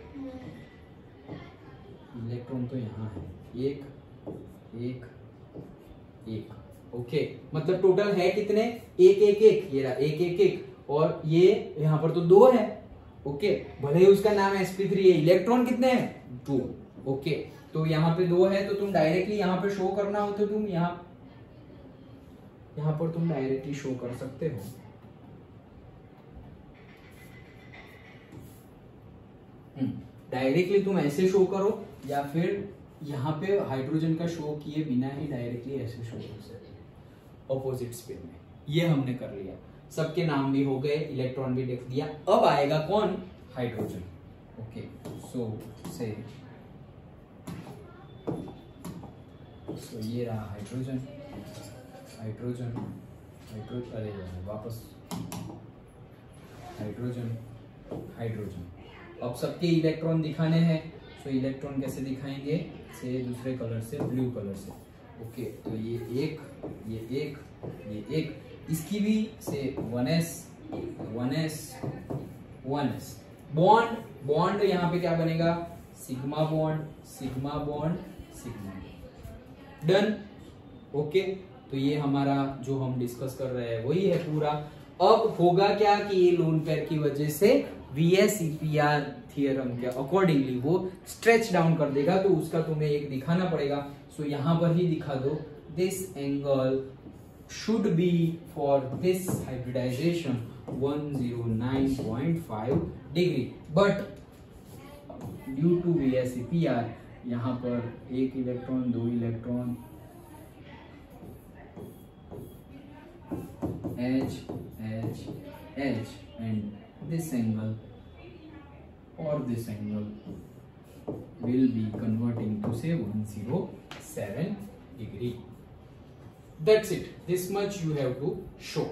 इलेक्ट्रॉन तो यहाँ है, एक एक एक ओके, मतलब टोटल है कितने, एक एक एक, ये रहा एक एक एक, और ये यहाँ पर तो दो है ओके, भले ही उसका नाम एस पी थ्री है, इलेक्ट्रॉन कितने हैं, टू ओके। तो यहाँ पे दो है, तो तुम डायरेक्टली यहाँ पे शो करना हो तो तुम यहाँ यहाँ पर तुम डायरेक्टली शो कर सकते हो। डायरेक्टली तुम ऐसे शो करो, या फिर यहाँ पे हाइड्रोजन का शो किए बिना ही डायरेक्टली ऐसे शो कर सकते ऑपोजिट स्पिन में। ये हमने कर लिया, सबके नाम भी हो गए, इलेक्ट्रॉन भी लिख दिया। अब आएगा कौन, हाइड्रोजन ओके। सो से सो ये रहा हाइड्रोजन, हाइड्रोजन हाइड्रोजन अरे वापस हाइड्रोजन हाइड्रोजन। अब सबके इलेक्ट्रॉन दिखाने हैं, तो इलेक्ट्रॉन कैसे दिखाएंगे, से दूसरे कलर से, ब्लू कलर से ओके। तो ये एक, ये एक, ये एक, इसकी भी से one s one s one s. Bond bond यहाँ पे क्या बनेगा, sigma bond sigma bond sigma, done okay. तो ये हमारा जो हम डिस्कस कर रहे हैं वही है पूरा। अब होगा क्या कि ये लोन पेयर की वजह से V S E P R theorem के अकॉर्डिंगली वो स्ट्रेच डाउन कर देगा, तो उसका तुम्हें एक दिखाना पड़ेगा। सो so, यहाँ पर ही दिखा दो, this angle should be for this hybridization one zero nine point five degree, but due to V S E P R यहाँ पर एक इलेक्ट्रॉन, दो electron, H H H and this angle or this angle will be converting to say one hundred seven degree. That's it. This much you have to show.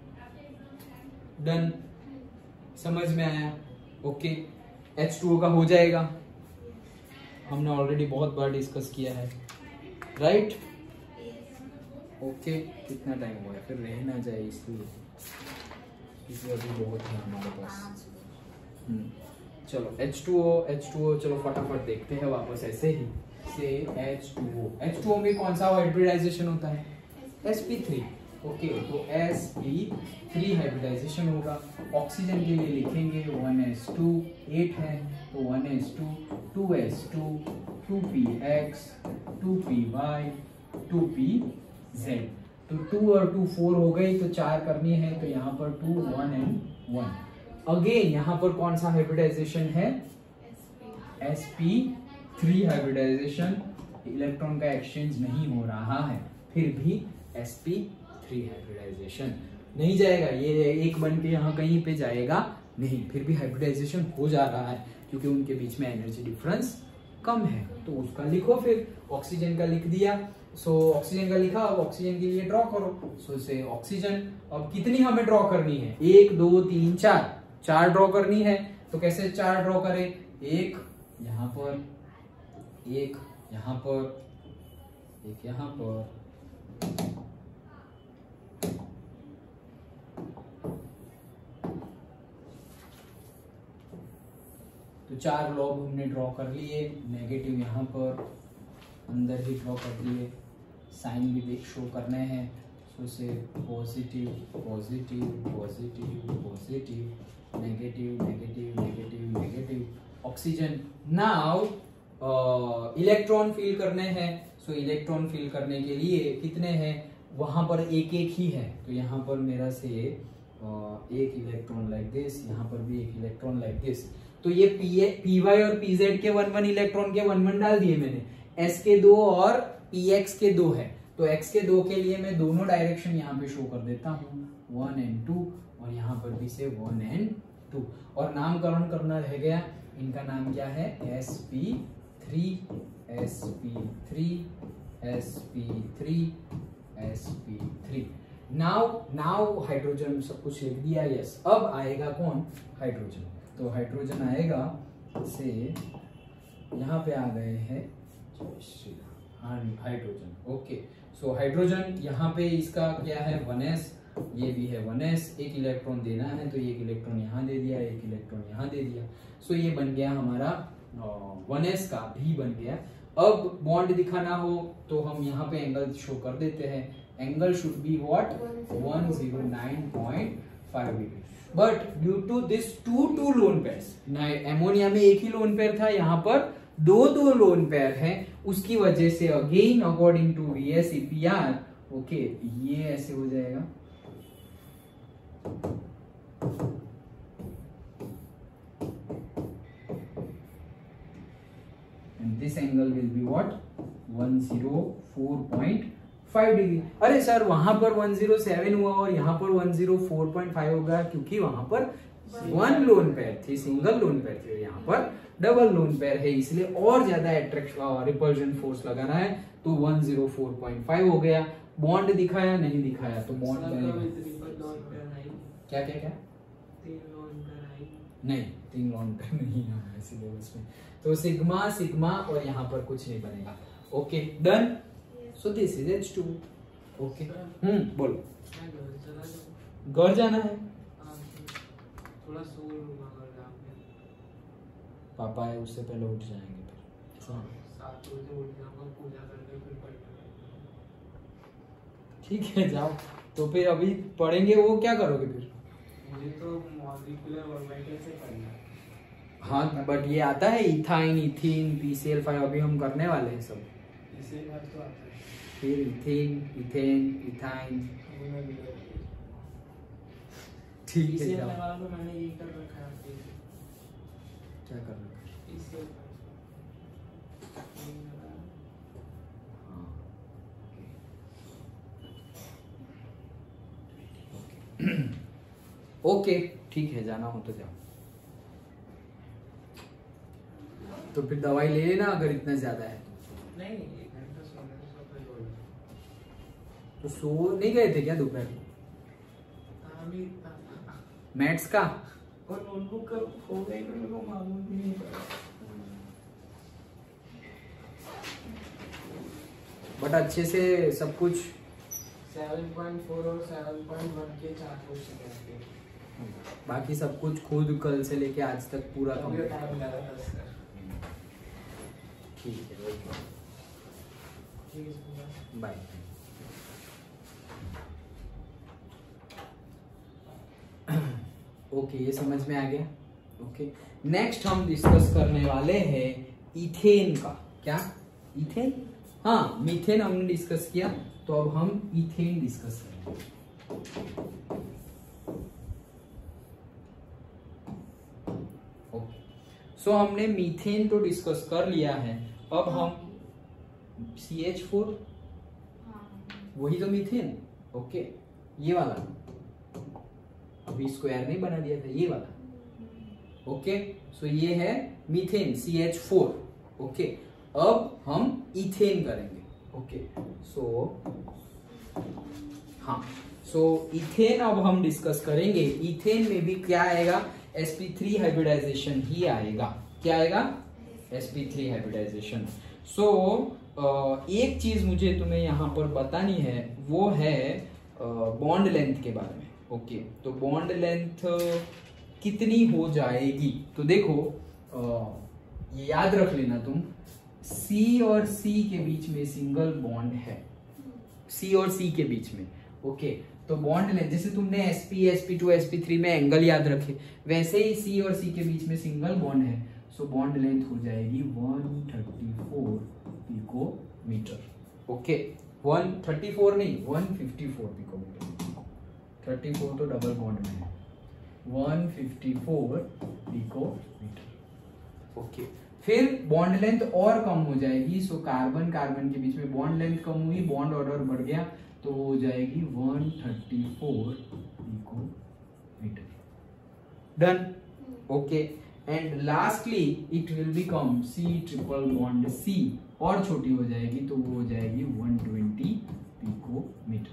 Done. समझ में आया okay. H two ओ का हो जाएगा, हमने already बहुत बार discuss किया है राइट right? ओके okay, कितना टाइम हुआ है, फिर रह ना जाए इसलिए, क्योंकि अभी बहुत है हमारे पास। हम्म चलो H two O H two O चलो फटाफट देखते हैं वापस ऐसे ही से H two O. H two O में कौन सा हाइब्रिडाइजेशन होता है, एस पी थ्री। ओके, तो एस पी थ्री हाइब्रिडाइजेशन होगा। ऑक्सीजन के लिए लिखेंगे वन एस टू, एट है तो one S two, two S two, two P x, two P Y, two P Z. तो टू और टू फोर हो गई, तो चार करनी है, तो यहाँ पर two, one and one. Again यहाँ पर कौन सा हाइब्रिडाइजेशन है? S P three hybridization. Electron का एक्सचेंज नहीं हो रहा है, फिर भी एस पी थ्री हाइब्रिडाइजेशन नहीं जाएगा, ये एक बन के यहाँ कहीं पे जाएगा नहीं, फिर भी हाइब्रिडाइजेशन हो जा रहा है क्योंकि उनके बीच में एनर्जी डिफरेंस कम है। तो उसका लिखो, फिर ऑक्सीजन का लिख दिया। सो ऑक्सीजन का लिखा, अब ऑक्सीजन के लिए ड्रॉ करो। सो से ऑक्सीजन अब कितनी हमें ड्रॉ करनी है? एक, दो, तीन, चार, चार ड्रॉ करनी है। तो कैसे चार ड्रॉ करें? एक यहाँ पर, एक यहाँ पर, एक यहाँ पर, तो चार लॉब हमने ड्रॉ कर लिए। नेगेटिव यहाँ पर अंदर ही ड्रॉ कर दिए, साइन भी देख शो करने हैं। सो से positive positive positive positive, negative negative negative negative. Oxygen now electron fill करने हैं। सो इलेक्ट्रॉन फिल करने के लिए कितने हैं? वहां पर एक एक ही है, तो यहाँ पर मेरा से एक इलेक्ट्रॉन लाइक दिस, यहाँ पर भी एक इलेक्ट्रॉन लाइक दिस। तो ये पी पी वाई और पी जेड के वन वन इलेक्ट्रॉन के वन वन डाल दिए मैंने। एस के दो और पी एक्स के दो है, तो एक्स के दो के लिए मैं दोनों डायरेक्शन यहाँ पे शो कर देता हूँ, वन एंड टू, और यहाँ पर भी से वन एंड टू। और नामकरण करना रह गया, इनका नाम क्या है? S P three, s P three, s P three, s P three. Now now hydrogen सब कुछ लिख दिया। यस, अब आएगा कौन? हाइड्रोजन। तो हाइड्रोजन आएगा से यहाँ पे आ गए हैं हाइड्रोजन। ओके, सो हाइड्रोजन यहाँ पे इसका क्या है? वन एस, ये भी है वन एस। एक इलेक्ट्रॉन देना है तो एक इलेक्ट्रॉन यहाँ दे दिया, एक इलेक्ट्रॉन यहाँ दे दिया। सो ये बन गया हमारा वन एस का भी बन गया। अब बॉन्ड दिखाना हो तो हम यहाँ पे एंगल शो कर देते हैं। Angle should be what? One zero nine point five degree. But due to this two two lone pairs, ammonia में एक ही लोन पेयर था, यहाँ पर दो दो लोन पेयर है, उसकी वजह से again according to V S E P R, okay, ये ऐसे हो जाएगा। And this angle will be what? One zero four point five degree. अरे सर वहां पर वन ज़ीरो सेवन हुआ और यहाँ पर one zero four point five होगा, क्योंकि वहां पर वन लोन पेयर थी, सिंगल लोन पेयर थी, यहाँ पर डबल लोन पेयर है, इसलिए और ज्यादा अट्रैक्शन रिपल्जन फोर्स लगाना है, तो one zero four point five हो गया। बॉन्ड दिखाया नहीं दिखाया, तो बॉन्ड क्या क्या क्या नहीं, तीन लोन पेयर नहीं है सिलेबस में, तो सिग्मा सिग्मा और यहाँ पर कुछ नहीं बनेगा। Okay done. So this is H two. Okay, hmm बोलो। घर जाना है, थोड़ा सो लूंगा घर जाके। पापा है, उससे पहले उठ जाएंगे, फिर सात बजे उठ जाऊंगा, पूजा करके फिर पढ़ने। ठीक है जाओ। तो फिर अभी पढ़ेंगे, वो क्या करोगे फिर? मुझे तो मॉलिक्यूलर ऑर्बिटल से पढ़ना है। हाँ बट ये आता है ethyne, ethene, P C L five, अभी हम करने वाले हैं सब। इसे बात तो आता है, फिर इथेन, इथेन, इथाइन। ठीक है जाओ। तो मैंने ये कर रखा है। क्या कर रहे हो? इसे ओके ठीक है, जाना हो तो जाओ। तो फिर दवाई ले लेना अगर इतना ज्यादा है। नहीं एक घंटा सोने से सब कुछ हो जाएगा। तो सो नहीं गए थे क्या दोपहर को? मैथ्स का और नोटबुक का हो गई, मेरे को मालूम भी नहीं पड़ा। बट अच्छे से सब कुछ सेवन पॉइंट फोर और सेवन पॉइंट वन के चार क्वेश्चन हैं। बाकी सब कुछ खुद कल से लेके आज तक पूरा कंप्लीट। टाइम लगा था सर। ठीक है, ठीक है, बाय। ओके, ये समझ में आ गया। ओके, नेक्स्ट हम डिस्कस करने वाले हैं इथेन का। क्या? इथेन? हाँ, मीथेन हमने डिस्कस किया, तो अब हम इथेन डिस्कस करेंगे। ओके, सो हमने मीथेन तो डिस्कस कर लिया है, अब हम सी एच फोर, वही तो मीथेन। ओके, ये वाला, अभी स्क्वायर नहीं बना दिया था, ये वाला। ओके, सो ये है methane C H four. Okay, अब हम इथेन करेंगे। ओके, सो हाँ, सो इथेन अब हम डिस्कस करेंगे। इथेन में भी क्या आएगा? एस पी थ्री हाइब्रिडाइजेशन ही आएगा। क्या आएगा? S P three hybridization. So एक चीज मुझे तुम्हें यहाँ पर बतानी है, वो है बॉन्ड लेंथ के बारे में। ओके, तो बॉन्ड लेंथ कितनी हो जाएगी? तो देखो, आ, ये याद रख लेना तुम, C और C के बीच में सिंगल बॉन्ड है, C और C के बीच में। ओके, तो बॉन्ड लेंथ, जैसे तुमने sp, s P two, s P three में एंगल याद रखे, वैसे ही C और C के बीच में सिंगल बॉन्ड है, सो बॉन्ड लेंथ हो जाएगी one thirty four picometer. Okay, one thirty four नहीं, one fifty four picometer. Thirty four तो डबल बॉन्ड में है, one fifty four picometer. Okay, फिर बॉन्ड लेंथ और कम हो जाएगी, सो कार्बन कार्बन के बीच में बॉन्ड लेंथ कम हुई, बॉन्ड ऑर्डर बढ़ गया, तो हो जाएगी one thirty four picometer. Done. Okay, and lastly it will become C triple bond C, और छोटी हो जाएगी तो वो हो जाएगी वन ट्वेंटी पिकोमीटर।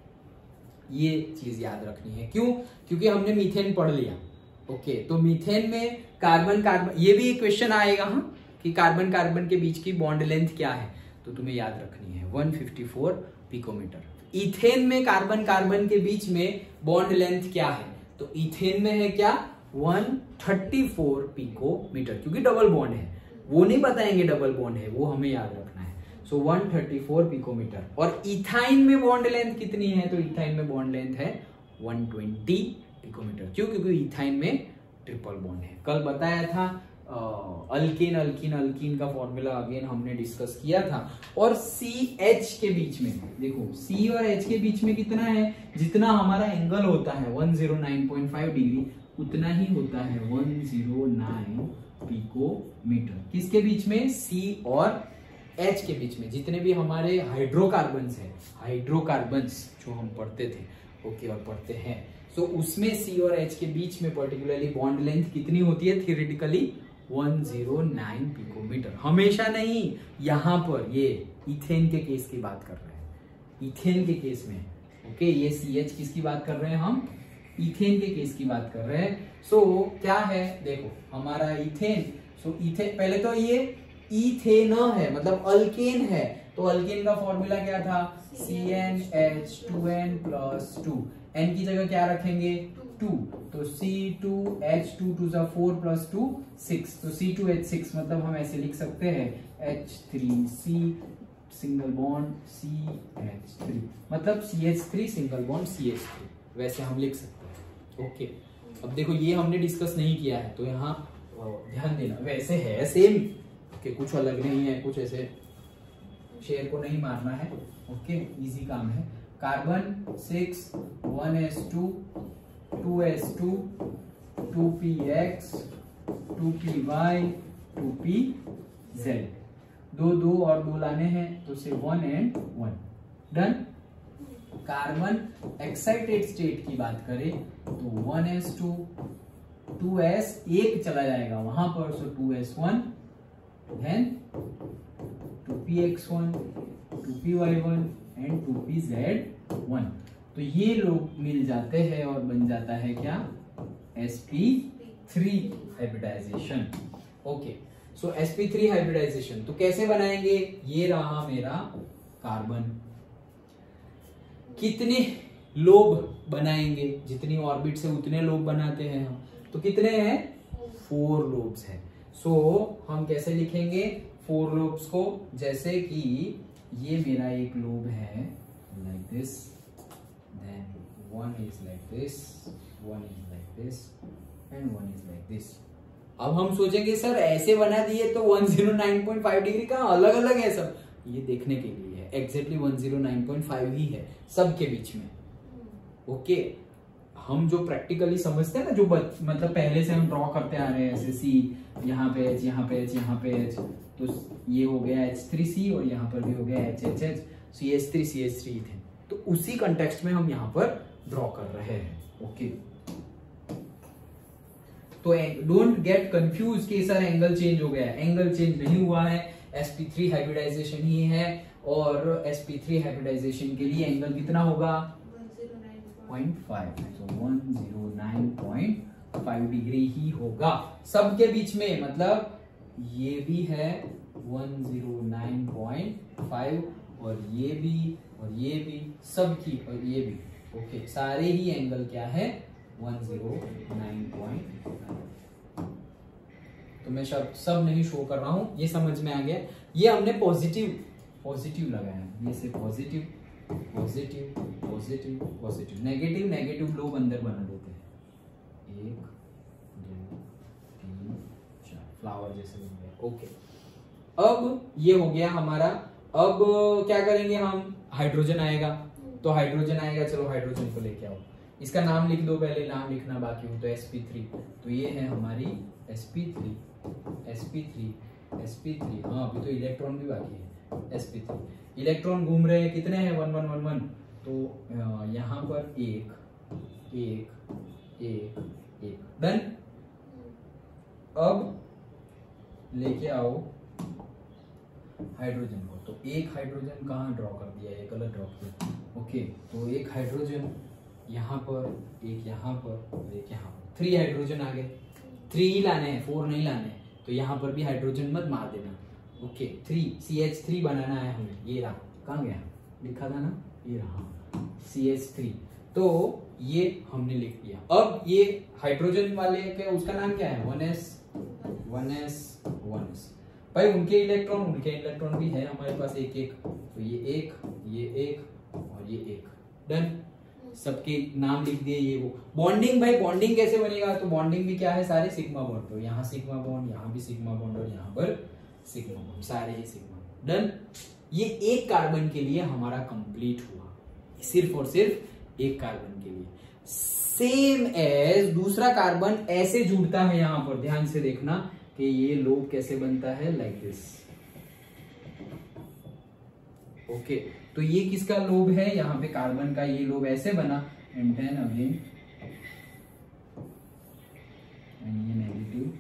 ये चीज याद रखनी है। क्यों? क्योंकि हमने मीथेन पढ़ लिया। ओके, तो मीथेन में कार्बन कार्बन, ये भी एक क्वेश्चन आएगा हाँ, कि कार्बन कार्बन के बीच की बॉन्ड लेंथ क्या है, तो तुम्हें याद रखनी है one fifty four picometer. Ethane में कार्बन कार्बन के बीच में बॉन्ड लेंथ क्या है, तो इथेन में है क्या? वन थर्टी फोर पिकोमीटर, क्योंकि डबल बॉन्ड है, वो नहीं बताएंगे डबल बॉन्ड है, वो हमें याद रखना है। So one thirty four picometer. और इथाइन में बॉन्ड लेंथ कितनी है, तो इथाइन में बॉन्ड लेंथ है वन ट्वेंटी पिकोमीटर। क्यों? क्योंकि इथाइन में ट्रिपल बॉन्ड है। कल बताया था अल्केन अल्कीन अल्कीन का फॉर्मूला अगेन हमने डिस्कस किया था। और सी एच के बीच में देखो, सी और एच के बीच में कितना है, जितना हमारा एंगल होता है one zero nine point five degree, उतना ही होता है वन जीरो नाइन पिकोमीटर। किसके बीच में? सी और एच के बीच में। जितने भी हमारे हाइड्रोकार्बन्स हैं, हाइड्रोकार्बन्स जो हम पढ़ते थे, ओके, और पढ़ते हैं, सो उसमें सी और एच के बीच में पर्टिकुलरली बॉन्ड लेंथ कितनी होती है theoretically? One zero nine picometer. हमेशा नहीं, यहां पर ये इथेन के केस की बात कर रहे हैं, इथेन के केस में। ओके, ये सी एच किसकी बात कर रहे हैं हम? इथेन के केस की बात कर रहे हैं। सो so, क्या है, देखो हमारा इथेन, सो so, इथेन, पहले तो ये इथेन है, मतलब अल्केन है, तो अल्केन का फॉर्मूला क्या था? C N H two n plus two. N की जगह क्या रखेंगे? टू, तो C two H two, two जा फोर प्लस टू सिक्स, तो सी टू एच सिक्स, मतलब हम ऐसे लिख सकते हैं H three C single bond C H three, मतलब C H three single bond C H three, वैसे हम लिख सकते हैं। ओके, अब देखो ये हमने डिस्कस नहीं किया है, तो यहाँ ध्यान देना, वैसे है सेम, ओके, कुछ अलग नहीं है, कुछ ऐसे शेयर को नहीं मारना है। ओके, इजी काम है। Carbon six, one S two, two S two, two P x, two P Y, two P z, दो दो और दो लाने हैं, तो say one and one. Done. Carbon excited state की बात करें तो one S two, two s एक चला जाएगा वहां पर, so two S one, then two P x one, two P Y one and two P Z one. तो ये लोग मिल जाते हैं और बन जाता है क्या? S P three hybridization. Okay, so s P three hybridization तो कैसे बनाएंगे? ये रहा मेरा कार्बन, कितने लोब बनाएंगे? जितनी ऑर्बिट से उतने लोब बनाते हैं हम, तो कितने हैं? फोर लोब्स हैं। सो so, हम कैसे लिखेंगे फोर लोब्स को? जैसे कि ये मेरा एक लोब है like this, then one is like this, one is like this and one is like this. अब हम सोचेंगे सर ऐसे बना दिए तो one zero nine point five degree का अलग अलग है सब, ये देखने के लिए है exactly one zero nine point five ही है सबके बीच में। Okay okay. हम जो प्रैक्टिकली समझते हैं ना, जो बत, मतलब पहले से हम ड्रॉ करते आ रहे हैं ऐसे सी, यहाँ पे एच, यहाँ पे एच, यहाँ पे एच, तो ये हो गया एच थ्री सी और यहाँ पर भी हो गया H H H, C H three C H three थे, तो उसी कंटेक्स्ट में हम यहाँ पर ड्रॉ कर रहे हैं। Okay okay. तो डोंट गेट कंफ्यूज कि सर एंगल चेंज हो गया है, एंगल चेंज नहीं हुआ है, एस पी थ्री हाइब्रिडाइजेशन ही है और एस पी थ्री हाइब्रिडाइजेशन के लिए एंगल कितना होगा पॉइंट फाइव, तो one zero nine point five degree ही होगा सबके बीच में, मतलब ये भी है one zero nine point five और ये भी और ये भी सबकी और ये भी। ओके okay, सारे ही एंगल क्या है one zero nine point five. तो मैं सब सब नहीं शो कर रहा हूं, ये समझ में आ गया। ये हमने पॉजिटिव पॉजिटिव लगाया, ये say positive positive positive positive, negative negative लोग अंदर बना देते हैं, एक दो तीन चार, फ्लावर जैसे बन गया। ओके अब ये हो गया हमारा। अब क्या करेंगे हम, हाइड्रोजन आएगा, तो हाइड्रोजन आएगा, चलो हाइड्रोजन को लेके आओ, इसका नाम लिख दो, पहले नाम लिखना बाकी हो तो एस पी थ्री, तो ये है हमारी s P three s P three s P three. हाँ अभी तो इलेक्ट्रॉन भी बाकी है, एस पी थ्री इलेक्ट्रॉन घूम रहे हैं, कितने हैं वन वन वन वन, तो यहाँ पर एक एक एक एक, डन। अब लेके आओ हाइड्रोजन को, तो एक हाइड्रोजन कहाँ ड्रॉ कर दिया, एक गलत ड्रॉ किया। ओके तो एक हाइड्रोजन यहाँ पर, एक यहाँ पर और एक यहाँ पर, थ्री हाइड्रोजन आ गए, थ्री ही लाने हैं, फोर नहीं लाने हैं, तो यहाँ पर भी हाइड्रोजन मत मार देना। Okay three C H three बनाना है हमें, ये रहा, कहाँ गया, लिखा था ना, ये रहा सी एच थ्री, तो ये हमने लिख दिया। अब ये हाइड्रोजन वाले के उसका नाम क्या है, one s one s one s, भाई उनके इलेक्ट्रॉन उनके इलेक्ट्रॉन भी है हमारे पास एक एक, तो ये एक ये एक और ये एक, डन। सबके नाम लिख दिए। ये वो बॉन्डिंग, भाई बॉन्डिंग कैसे बनेगा, तो बॉन्डिंग भी क्या है, सारे सिग्मा बॉन्ड, तो यहाँ सिग्मा बॉन्ड, यहाँ भी सिग्मा बॉन्ड और यहाँ पर सिग्मा बॉन्ड, सारे ही सिग्मा, डन। ये एक कार्बन के लिए हमारा कंप्लीट हुआ, सिर्फ और सिर्फ एक कार्बन के लिए। सेम एज दूसरा कार्बन ऐसे जुड़ता है, यहां पर ध्यान से देखना कि ये लोब कैसे बनता है, लाइक दिस। ओके तो ये किसका लोब है, यहाँ पे कार्बन का ये लोब ऐसे बना, एंड देन अगेन एंड ये नेगेटिव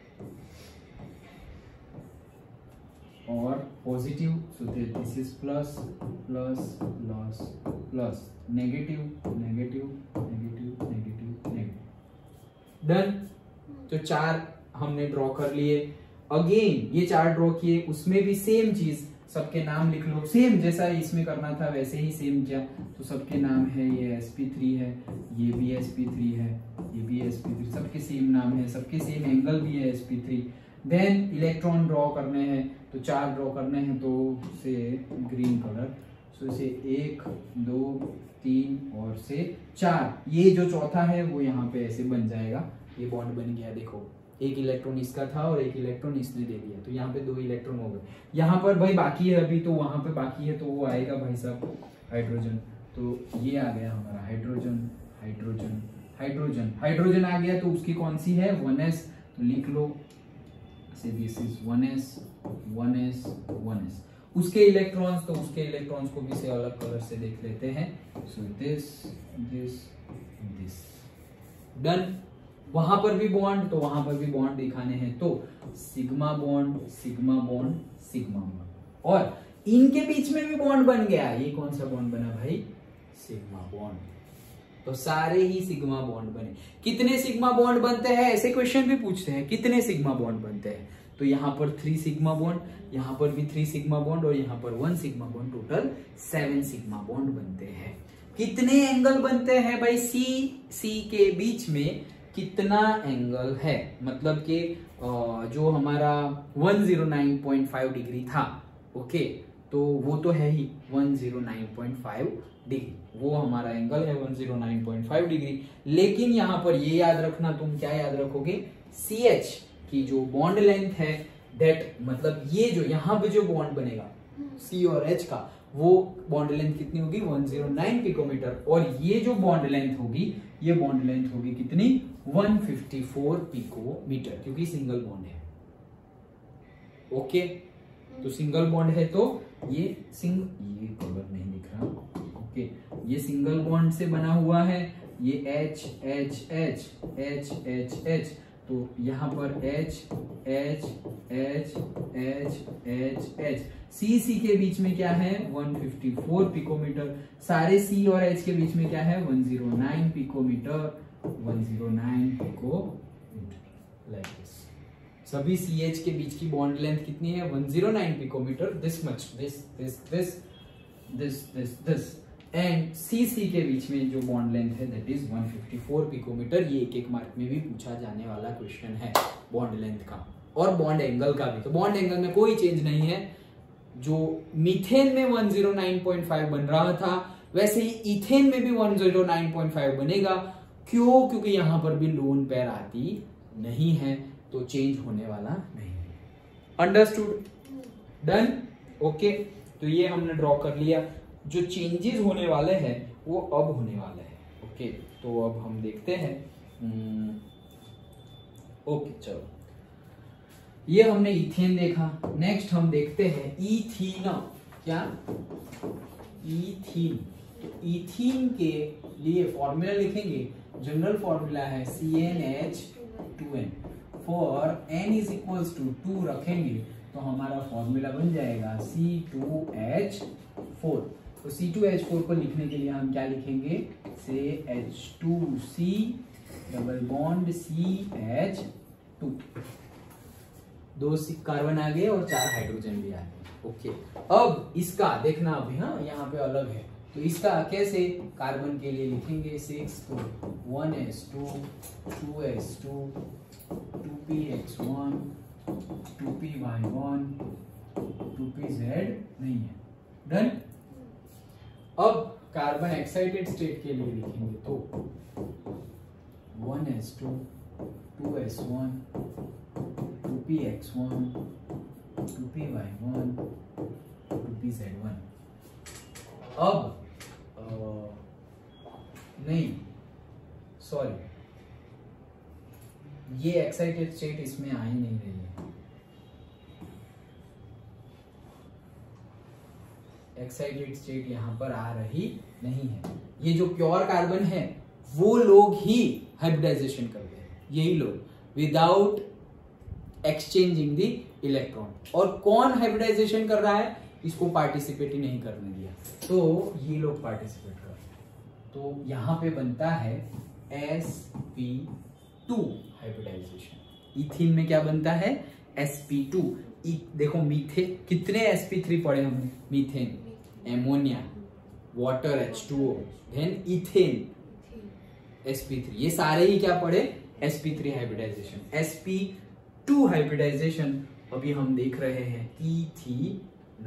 और positive, so this is plus plus plus plus, negative negative negative negative negative, done. तो चार हमने ड्रॉ कर लिए। अगेन ये चार ड्रॉ किए, उसमें भी सेम चीज, सबके नाम लिख लो, सेम जैसा इसमें करना था वैसे ही सेम किया, तो सबके नाम है, ये एस पी थ्री है, ये भी एस पी थ्री है, ये भी एस पी थ्री, सबके सेम नाम है, सबके सेम एंगल भी है S P three. Then electron draw करने हैं, तो चार ड्रॉ करने हैं, तो से ग्रीन कलर, सो इसे एक दो तीन और से चार, ये जो चौथा है वो यहाँ पे ऐसे बन जाएगा, ये बॉन्ड बन गया। देखो एक इलेक्ट्रॉन इसका था और एक इलेक्ट्रॉन इसने दे दिया, तो यहाँ पे दो इलेक्ट्रॉन हो गए। यहाँ पर भाई बाकी है अभी, तो वहां पे बाकी है, तो वो आएगा भाई साहब हाइड्रोजन, तो ये आ गया हमारा हाइड्रोजन हाइड्रोजन हाइड्रोजन हाइड्रोजन आ गया, तो उसकी कौन सी है, वन एस, तो लिख लो this is one s one s one s. उसके इलेक्ट्रॉन्स, तो उसके इलेक्ट्रॉन्स को भी से अलग कलर से देख लेते हैं, so this this this, done. वहां पर भी बॉन्ड, तो वहां पर भी बॉन्ड दिखाने हैं, तो sigma bond sigma bond sigma bond, और इनके बीच में भी बॉन्ड बन गया। ये कौन सा बॉन्ड बना भाई, सिग्मा बॉन्ड, तो सारे ही सिग्मा बॉन्ड बने। कितने सिग्मा बॉन्ड बनते हैं, ऐसे क्वेश्चन भी पूछते हैं, कितने सिग्मा बॉन्ड बनते हैं, तो यहाँ पर थ्री सिग्मा बॉन्ड, यहाँ पर भी थ्री सिग्मा बॉन्ड और यहाँ पर one sigma bond, total seven sigma bond बनते हैं। कितने एंगल बनते हैं भाई, सी सी के बीच में कितना एंगल है, मतलब कि जो हमारा one zero nine point five degree था, ओके, तो वो तो है ही one zero nine point five degree, वो हमारा एंगल है one zero nine point five degree. लेकिन यहाँ पर ये याद रखना, तुम क्या याद रखोगे, सी एच की जो बॉन्ड लेंथ है दैट, मतलब ये जो यहाँ पे जो बॉन्ड बनेगा सी और एच का, वो बॉन्ड लेंथ कितनी होगी वन ज़ीरो नाइन पिकोमीटर, और ये जो बॉन्ड लेंथ होगी, ये बॉन्ड लेंथ होगी कितनी वन फिफ्टी फोर पिकोमीटर, क्योंकि सिंगल बॉन्ड है। ओके, तो सिंगल बॉन्ड है तो ये सिंग ये कलर नहीं दिख रहा, ओके, ये सिंगल बॉन्ड से बना हुआ है, ये H H H H H H, तो यहाँ पर H H H H H H, C C के बीच में क्या है वन फिफ्टी फोर पिकोमीटर, सारे C और H के बीच में क्या है one zero nine picometer, one zero nine picometer, like this. सभी सी एच के बीच की बॉन्ड लेंथ कितनी है one zero nine picometer, this much, this this this this this this, and C C के बीच में जो बॉन्ड लेंथ है that is one fifty four picometer. ये एक एक मार्क में भी पूछा जाने वाला क्वेश्चन है बॉन्ड लेंथ का, और बॉन्ड एंगल का भी। तो बॉन्ड एंगल में कोई चेंज नहीं है, जो मीथेन में one zero nine point five बन रहा था वैसे ही इथेन में भी one zero nine point five बनेगा। क्यों? क्योंकि यहां पर भी लोन पेयर आती नहीं है, तो चेंज होने वाला नहीं है। अंडरस्टूड? डन? ओके, तो ये हमने ड्रॉ कर लिया। जो चेंजेस होने वाले हैं वो अब होने वाले हैं। ओके, तो अब हम देखते हैं। ओके, चलो, ये हमने इथेन देखा। नेक्स्ट हम देखते हैं इथीन। क्या? इथीन। तो इथीन के लिए फॉर्मूला लिखेंगे। जनरल फॉर्मूला है C N H two n. For n is equals to two रखेंगे तो हमारा फॉर्मूला बन जाएगा सी टू एच फोर। तो सी टू एच फोर को लिखने के लिए हम क्या लिखेंगे, say H two C double bond C H two, दो कार्बन आ गए और चार हाइड्रोजन भी आ गए। ओके, अब इसका देखना अभी, हाँ यहाँ पे अलग है, तो इसका कैसे कार्बन के लिए लिखेंगे six two one S two two S two two P x one two P Y one two P z नहीं है। डन? अब कार्बन एक्साइटेड स्टेट के लिए लिखेंगे तो one S two two S one two P x one two P Y one two P Z one. अब आ, नहीं सॉरी, ये एक्साइटेड स्टेट इसमें आ ही नहीं रही है। एक्साइटेड स्टेट यहां पर आ रही नहीं है। ये जो प्योर कार्बन है वो लोग ही हाइब्रिडाइजेशन करते हैं, यही लोग, विदाउट एक्सचेंजिंग द इलेक्ट्रॉन। और कौन हाइब्रिडाइजेशन कर रहा है? इसको पार्टिसिपेट ही नहीं करने दिया, तो ये लोग पार्टिसिपेट कर रहे हैं। तो यहां पे बनता है S P two hybridization. Ethene में क्या बनता है एस पी टू। देखो मीथे कितने एस पी थ्री पढ़े हमने, methane, ammonia, water H two O, then ethane s P three, ये सारे ही क्या पढ़े s P three hybridization. S P two hybridization अभी हम देख रहे हैं इथीन।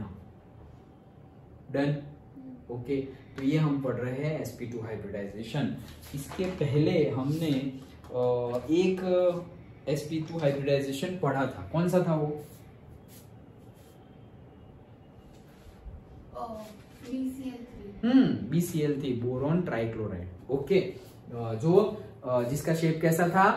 डन? ओके, तो ये हम पढ़ रहे हैं एस पी टू हाइब्रिडाइजेशन। इसके पहले हमने एक एस पी टू हाइब्रिडाइजेशन पढ़ा था, कौन सा था वो? B C L three. Hmm B C L three, boron trichloride. Okay, जो जिसका शेप कैसा था?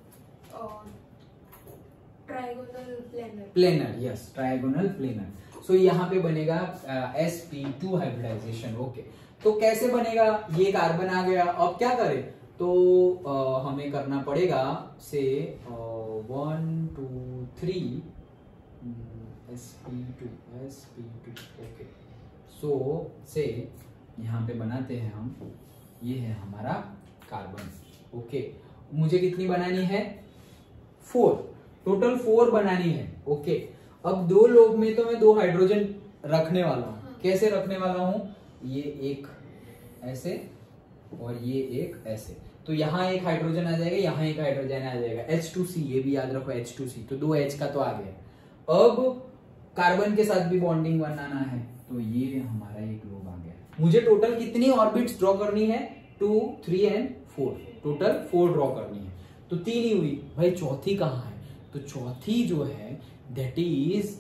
Trigonal planar. Planar, yes, trigonal planar. So यहाँ पे बनेगा s P two hybridization. Okay, तो कैसे बनेगा? ये कार्बन आ गया, अब क्या करें? तो uh, हमें करना पड़ेगा say one two three s P two s P two. Okay, so say यहाँ पे बनाते हैं हम, ये है हमारा कार्बन। ओके, मुझे कितनी बनानी है? फोर, टोटल फोर बनानी है। ओके, अब दो लोग में तो मैं दो हाइड्रोजन रखने वाला हूँ। हाँ। कैसे रखने वाला हूँ? ये एक ऐसे और ये एक ऐसे, तो यहाँ एक हाइड्रोजन आ जाएगा, यहाँ एक हाइड्रोजन आ जाएगा, एच टू सी, ये भी याद रखो एच टू सी, तो दो H का तो आ गया। अब कार्बन के साथ भी बॉन्डिंग बनाना है, तो ये हमारा एक लोग आ गया। मुझे टोटल कितनी ऑर्बिट्स ड्रॉ करनी है? Two, three and four, total four draw करनी है। तो तीन ही हुई भाई, चौथी कहाँ है? तो चौथी जो है दैट इज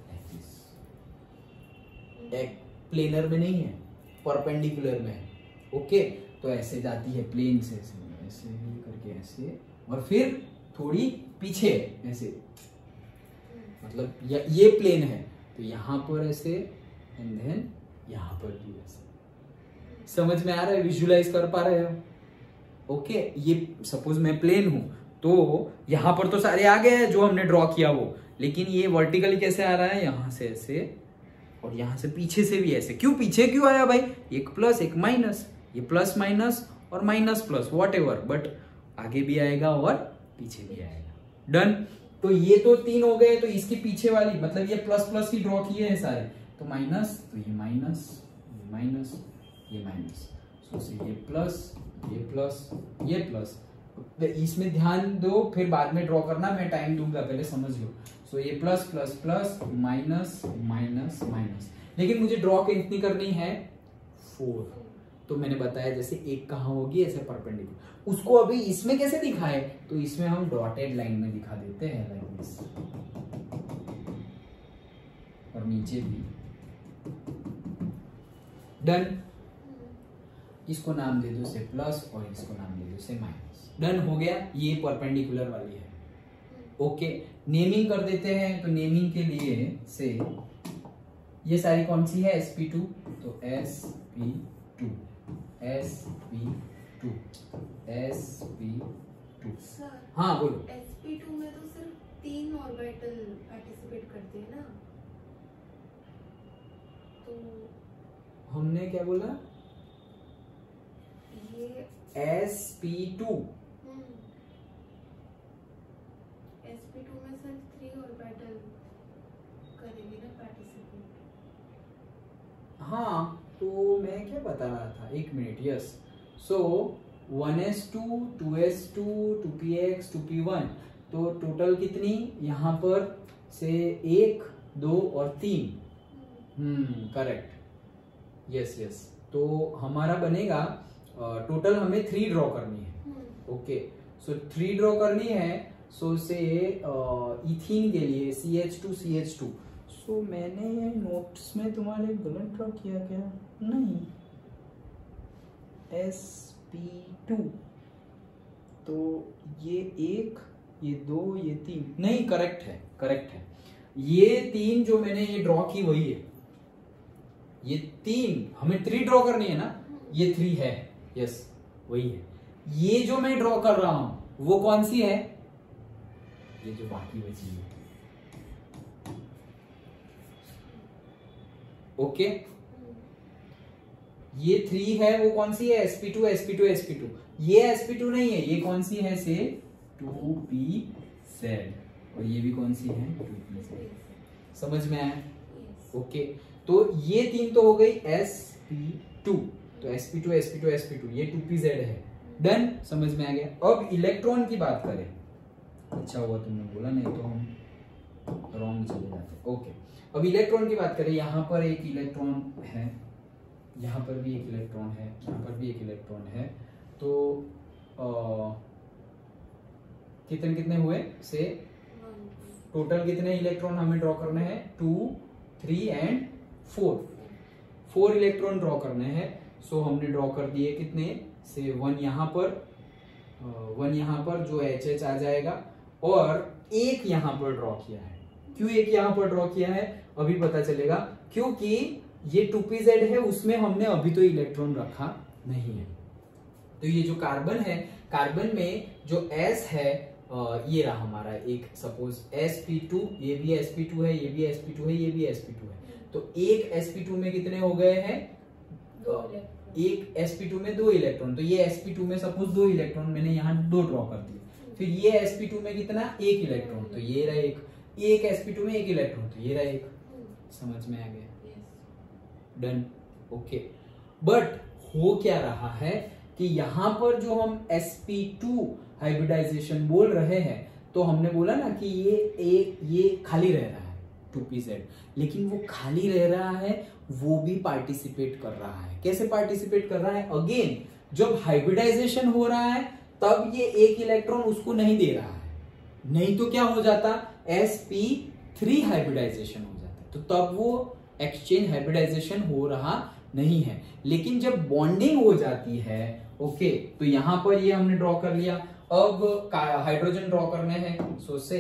प्लेनर में नहीं है, परपेंडिकुलर में है। ओके, तो ऐसे जाती है प्लेन से, ऐसे ऐसे करके ऐसे, और फिर थोड़ी पीछे ऐसे, मतलब ये प्लेन है तो यहाँ पर ऐसे एंड देन यहाँ पर भी ऐसे। समझ में आ रहा है? विजुलाइज कर पा रहे हो? ओके, ये सपोज मैं प्लेन हूं तो यहाँ पर तो सारे आ गए हैं जो हमने ड्रॉ किया वो, लेकिन ये वर्टिकली कैसे आ रहा है? यहाँ से ऐसे और यहाँ से पीछे से भी ऐसे। क्यों पीछे क्यों आया भाई? एक प्लस एक माइनस, ये प्लस माइनस और minus plus whatever, but आगे भी आएगा और पीछे भी आएगा। डन। तो ये तो तीन हो गए, तो इसके पीछे वाली मतलब ये प्लस प्लस ही ड्रॉ किए हैं सारे, तो माइनस, तो ये माइनस, ये माइनस, ये माइनस, सो से ये प्लस, ये प्लस, ये प्लस। इसमें ध्यान दो, फिर बाद में ड्रॉ करना, मैं टाइम दूंगा, पहले समझ लो। सो ये plus plus plus minus minus minus, लेकिन मुझे ड्रॉ कितनी करनी है? फोर। तो मैंने बताया जैसे एक कहाँ होगी ऐसे परपेंडिकुलर, उसको अभी इसमें कैसे दिखाए? तो इसमें हम डॉटेड लाइन में दिखा देते हैं लाइक दिस, और नीचे भी। डन। इसको नाम दे दो से प्लस और इसको नाम दे दो से माइनस। डन हो गया, ये परपेंडिकुलर वाली है। ओके, नेमिंग कर देते हैं। तो नेमिंग के लिए से ये सारी कौन सी है? एस पी टू, तो s P two, s P two, s P two. हाँ बोलो। एस पी टू में तो सिर्फ तीन ऑर्बिटल पार्टिसिपेट करते हैं ना, तो हमने क्या बोला? ये S P two, s P two में सिर्फ थ्री ऑर्बिटल करेंगे ना पार्टिसिपेट। हाँ, तो मैं क्या बता रहा था, एक minute. Yes, so one S two, two S two, two P x, two p one, तो टोटल कितनी यहाँ पर से? एक, दो और तीन। हम्म करेक्ट। यस यस, तो हमारा बनेगा टोटल uh, हमें थ्री ड्रॉ करनी है। ओके, सो थ्री ड्रॉ करनी है। सो से इथीन के लिए C H two C H two. So मैंने ये नोट्स में तुम्हारे गलत ड्रॉ किया क्या? नहीं, एस पी टू, तो ये एक, ये दो, ये तीन, नहीं करेक्ट है, करेक्ट है। ये तीन जो मैंने ये ड्रॉ की वही है, ये तीन हमें थ्री ड्रॉ करनी है ना, ये थ्री है। यस वही है। ये जो मैं ड्रॉ कर रहा हूं वो कौन सी है? ये जो बाकी बची है। ओके, ये थ्री है, वो कौन सी है? S P two, s P two, s P two. ये एस पी टू नहीं है, ये कौन सी है? से टू पी जेड, और ये भी कौन सी है? Two P z. समझ में आया? ओके, तो ये तीन तो हो गई एस पी टू, तो s P two, s P two, s P two, ये टू पी जेड है। डन, समझ में आ गया। अब इलेक्ट्रॉन की बात करें, अच्छा हुआ तुमने बोला, नहीं तो हम रॉन्ग चले जाते। ओके, अब इलेक्ट्रॉन की बात करें। यहाँ पर एक इलेक्ट्रॉन है, यहाँ पर भी एक इलेक्ट्रॉन है, यहाँ पर भी एक इलेक्ट्रॉन है, तो आ, कितने कितने हुए? से टोटल कितने इलेक्ट्रॉन हमें ड्रॉ करने हैं? Two, three and four. Four electron draw करने हैं। सो हमने ड्रॉ कर दिए कितने? से वन यहाँ पर, वन यहाँ पर जो एच एच आ जाएगा, और एक यहाँ पर ड्रॉ किया है। क्यों एक यहाँ पर ड्रॉ किया है अभी पता चलेगा, क्योंकि ये टू पी जेड है, उसमें हमने अभी तो इलेक्ट्रॉन रखा नहीं है। तो ये जो कार्बन है, कार्बन में जो S है, ये रहा हमारा एक, सपोज एस पी टू, ये भी एस पी टू है, ये भी एस पी टू है, ये भी एस पी टू है। तो एक एस पी टू में कितने हो गए हैं? एक एस पी टू में दो इलेक्ट्रॉन, तो ये एस पी टू में सपोज दो इलेक्ट्रॉन मैंने यहाँ दो ड्रॉ कर दिए। फिर ये एस पी टू में कितना? एक इलेक्ट्रॉन, तो ये रहा एक। एक एस पी टू में एक इलेक्ट्रॉन, तो ये रहा एक। समझ में आ गया? डन। ओके, बट हो क्या रहा है कि यहाँ पर जो हम एस पी टू हाइब्रिडाइजेशन बोल रहे हैं, तो हमने बोला ना कि ये एक, ये खाली रह रहा है, टू पी जेड, लेकिन वो खाली रह रहा है, वो भी पार्टिसिपेट कर रहा है। कैसे पार्टिसिपेट कर रहा है? अगेन जब हाइब्रिडाइजेशन हो रहा है तब ये एक इलेक्ट्रॉन उसको नहीं दे रहा है, नहीं तो क्या हो जाता, एस पी थ्री हाइब्रिडाइजेशन हो जाता, तो तब वो एक्सचेंज हाइब्रिडाइजेशन हो रहा नहीं है। लेकिन जब बॉन्डिंग हो जाती है, ओके, तो यहां पर ये हमने ड्रॉ कर लिया। अब हाइड्रोजन ड्रॉ करने हैं, सो से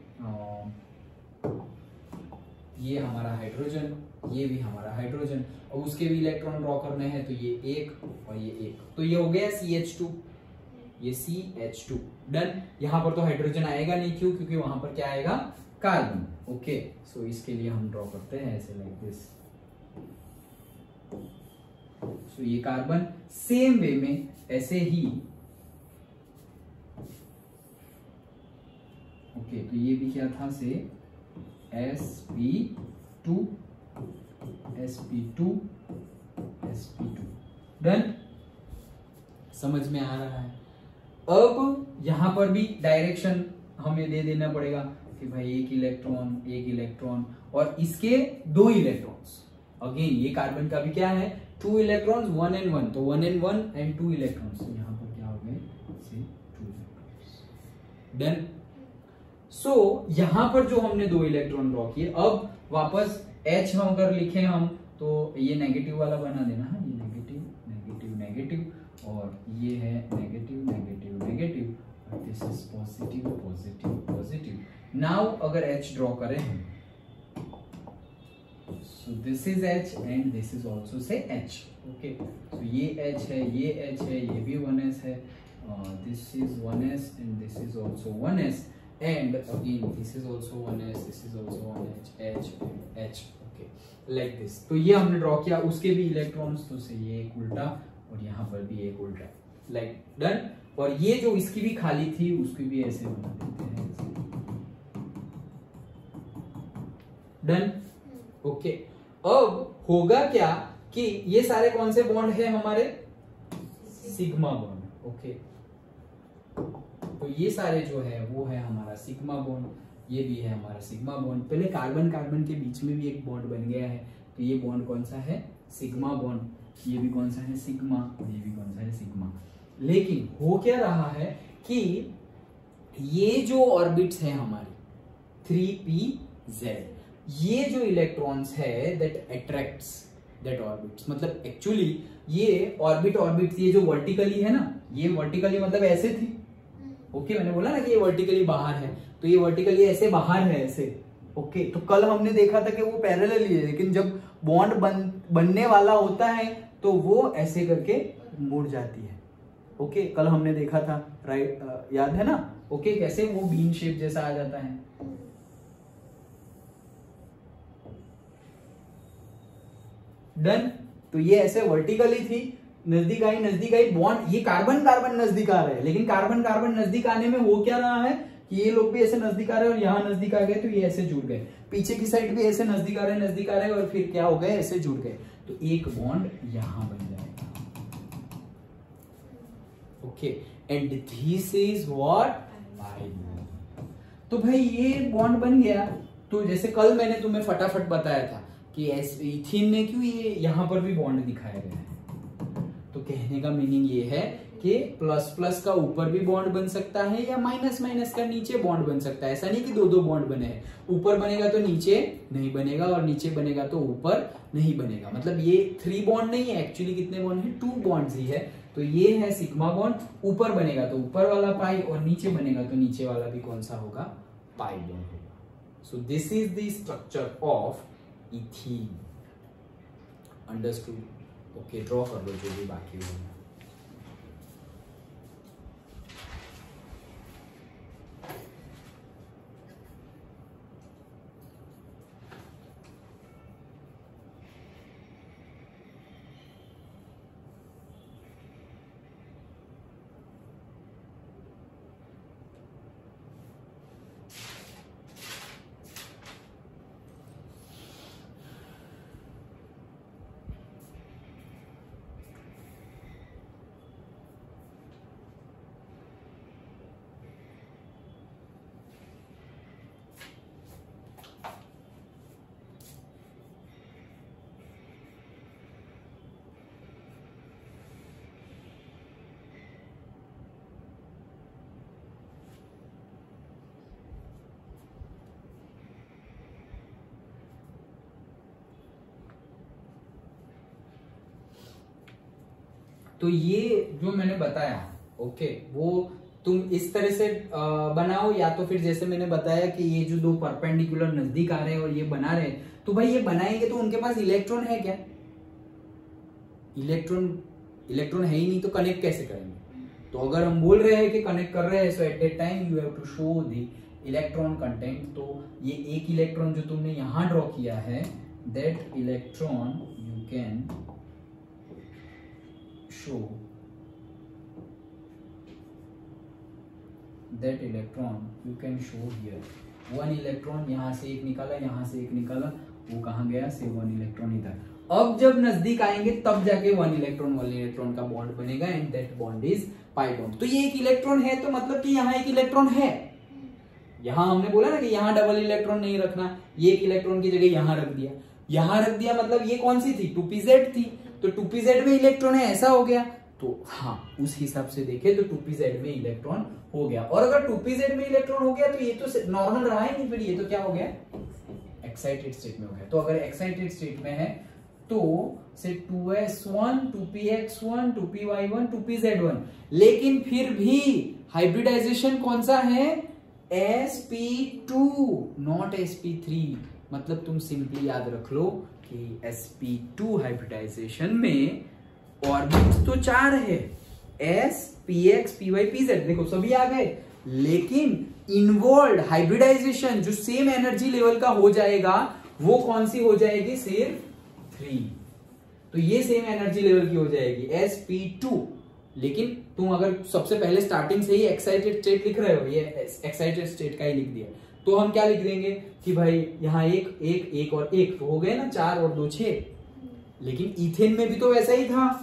ये हमारा हाइड्रोजन, ये भी हमारा हाइड्रोजन, और उसके भी इलेक्ट्रॉन ड्रॉ करने हैं, तो ये एक और ये एक, तो ये हो गया सी एच टू, ये सी एच टू, डन। यहां पर तो हाइड्रोजन आएगा नहीं, क्यों? क्योंकि वहां पर क्या आएगा, कार्बन। ओके, सो इसके लिए हम ड्रॉ करते हैं ऐसे लाइक दिस। सो ये कार्बन, सेम वे में ऐसे ही, ओके, तो ये भी क्या था say S P two, s P two, s P two, done. समझ में आ रहा है? अब यहां पर भी डायरेक्शन हमें दे देना पड़ेगा कि भाई एक इलेक्ट्रॉन, एक इलेक्ट्रॉन और इसके दो इलेक्ट्रॉन्स। अगेन ये कार्बन का भी क्या है, two electrons, one and one, तो one and one and two electrons, तो यहां पर क्या हो गए, two electrons, done. So so, यहां पर जो हमने दो इलेक्ट्रॉन ड्रॉ किए, अब वापस H हम अगर लिखें हम, तो ये नेगेटिव वाला बना देना है, ये नेगेटिव नेगेटिव नेगेटिव, और ये है नेगेटिव नेगेटिव नेगेटिव, और this is positive positive positive. Now अगर H ड्रॉ करें हम, so this is H and this is also say H, okay, तो ये H है, ये H है, ये भी वन एस है, this is one S and this is also one s, and again this is also one s, this is also one h, h h, okay, like this। तो ये हमने draw किया, उसके भी इलेक्ट्रॉन्स, तो से ये एक उल्टा और यहाँ पर भी एक उल्टा, लाइक डन। और ये जो इसकी भी खाली थी उसकी भी ऐसे बना देते हैं, डन, ओके। अब होगा क्या कि ये सारे कौन से बॉन्ड है हमारे, सिग्मा बॉन्ड, ओके, तो ये सारे जो है वो है हमारा सिग्मा बॉन्ड, ये भी है हमारा सिग्मा बॉन्ड। पहले कार्बन कार्बन के बीच में भी एक बॉन्ड बन गया है, तो ये बॉन्ड कौन सा है, सिग्मा बॉन्ड, ये भी कौन सा है, सिग्मा, ये भी कौन सा है, सिग्मा। लेकिन हो क्या रहा है कि ये जो ऑर्बिट्स है हमारी थ्री पी जेड, ये जो इलेक्ट्रॉन्स है दैट अट्रैक्ट्स दैट ऑर्बिट्स, मतलब एक्चुअली ये ऑर्बिट ऑर्बिट ये जो वर्टिकली है ना, ये वर्टिकली मतलब ऐसे थी, ओके, मैंने बोला ना कि ये वर्टिकली बाहर है, तो ये वर्टिकली ऐसे बाहर है ऐसे, ओके। तो कल हमने देखा था कि वो पैरेलली है, लेकिन जब बॉन्ड बन बनने वाला होता है तो वो ऐसे करके मुड़ जाती है, ओके, कल हमने देखा था, राइट, याद है ना, ओके, कैसे वो बीन शेप जैसा आ जाता है, डन। तो ये ऐसे वर्टिकली थी, नजदीक आई नजदीक आई बॉन्ड, ये कार्बन कार्बन नजदीक आ रहे हैं, लेकिन कार्बन कार्बन नजदीक आने में हो क्या रहा है कि ये लोग भी ऐसे नजदीक आ रहे हैं और यहाँ नजदीक आ गए, तो ये ऐसे जुड़ गए, पीछे की साइड भी ऐसे नजदीक आ रहे हैं नजदीक आ रहे हैं, और फिर क्या हो गए, ऐसे जुड़ गए, तो एक बॉन्ड यहां बन जाएगा, okay, and this is what pi bond. तो भाई ये बॉन्ड बन गया, तो जैसे कल मैंने तुम्हें फटाफट बताया था कि इथीन में क्यों ये यहां पर भी बॉन्ड दिखाया गया है, तो कहने का मीनिंग ये है कि प्लस प्लस का ऊपर भी बॉन्ड बन सकता है या माइनस माइनस का नीचे बॉन्ड बन सकता है। ऐसा नहीं कि दो दो बॉन्ड बने हैं, ऊपर बनेगा तो नीचे नहीं बनेगा और नीचे बनेगा तो ऊपर नहीं बनेगा। मतलब ये थ्री बॉन्ड नहीं है, एक्चुअली कितने बॉन्ड है, टू बॉन्ड्स ही है। तो ये है सिग्मा बॉन्ड, 't बनेगा तो ऊपर वाला पाई और नीचे बनेगा तो नीचे वाला भी कौन सा होगा, पाई बॉन्ड होगा। So this is the structure of ethene, understood? Okay, draw कर लो जो भी बाकी होगा। तो ये जो मैंने बताया ओके वो तुम इस तरह से बनाओ, या तो फिर जैसे मैंने बताया कि ये जो दो परपेंडिकुलर नजदीक आ रहे हैं और ये बना रहे हैं, तो भाई ये बनाएंगे तो उनके पास इलेक्ट्रॉन है क्या? इलेक्ट्रॉन इलेक्ट्रॉन है ही नहीं, तो कनेक्ट कैसे करेंगे? तो अगर हम बोल रहे हैं कि कनेक्ट कर रहे हैं, so at that time you have to show the electron content. तो ये एक इलेक्ट्रॉन जो तुमने यहां ड्रॉ किया है, that electron you can show that electron you can show here. One electron यहां से एक निकाला, यहां से एक निकाला, वो कहां गया? से वन इलेक्ट्रॉन इधर। अब जब नजदीक आएंगे तब जाके वन इलेक्ट्रॉन वन इलेक्ट्रॉन का बॉन्ड बनेगा, and that bond is pi bond. तो ये एक इलेक्ट्रॉन है, तो मतलब कि यहाँ एक इलेक्ट्रॉन है। यहाँ हमने बोला ना कि यहाँ डबल इलेक्ट्रॉन नहीं रखना, ये एक इलेक्ट्रॉन की जगह यहाँ रख दिया, यहाँ रख दिया, मतलब ये कौन सी थी? टू पी जेड थी, तो टू पी जेड में इलेक्ट्रॉन है, ऐसा हो गया। तो हाँ, उस हिसाब से देखे तो टू पी जेड में इलेक्ट्रॉन हो गया। और अगर टू पी जेड में इलेक्ट्रॉन हो गया तो ये तो नॉर्मल रहा ही नहीं, फिर ये तो क्या हो गया? एक्साइटेड स्टेट में हो गया। तो अगर एक्साइटेड स्टेट में है तो say two S one, two P x one, two P Y one, two P Z one, लेकिन फिर भी हाइब्रिडाइजेशन कौन सा है? S P two, not s P three. मतलब तुम सिंपली याद रख लो कि एस पी टू हाइब्रिडाइजेशन में ऑर्बिट्स तो चार है, S, p x, P Y, P z, देखो सभी आ गए, लेकिन इन्वॉल्व हाइब्रिडाइजेशन जो सेम एनर्जी लेवल का हो जाएगा वो कौन सी हो जाएगी? सिर्फ थ्री। तो ये सेम एनर्जी लेवल की हो जाएगी एस पी टू। लेकिन तुम अगर सबसे पहले स्टार्टिंग से ही एक्साइटेड स्टेट लिख रहे हो, ये एक्साइटेड स्टेट का ही लिख दिया, तो हम क्या लिख देंगे कि भाई यहाँ एक एक एक और एक, तो हो गए ना चार और दो छह। लेकिन इथेन में भी तो वैसा ही था,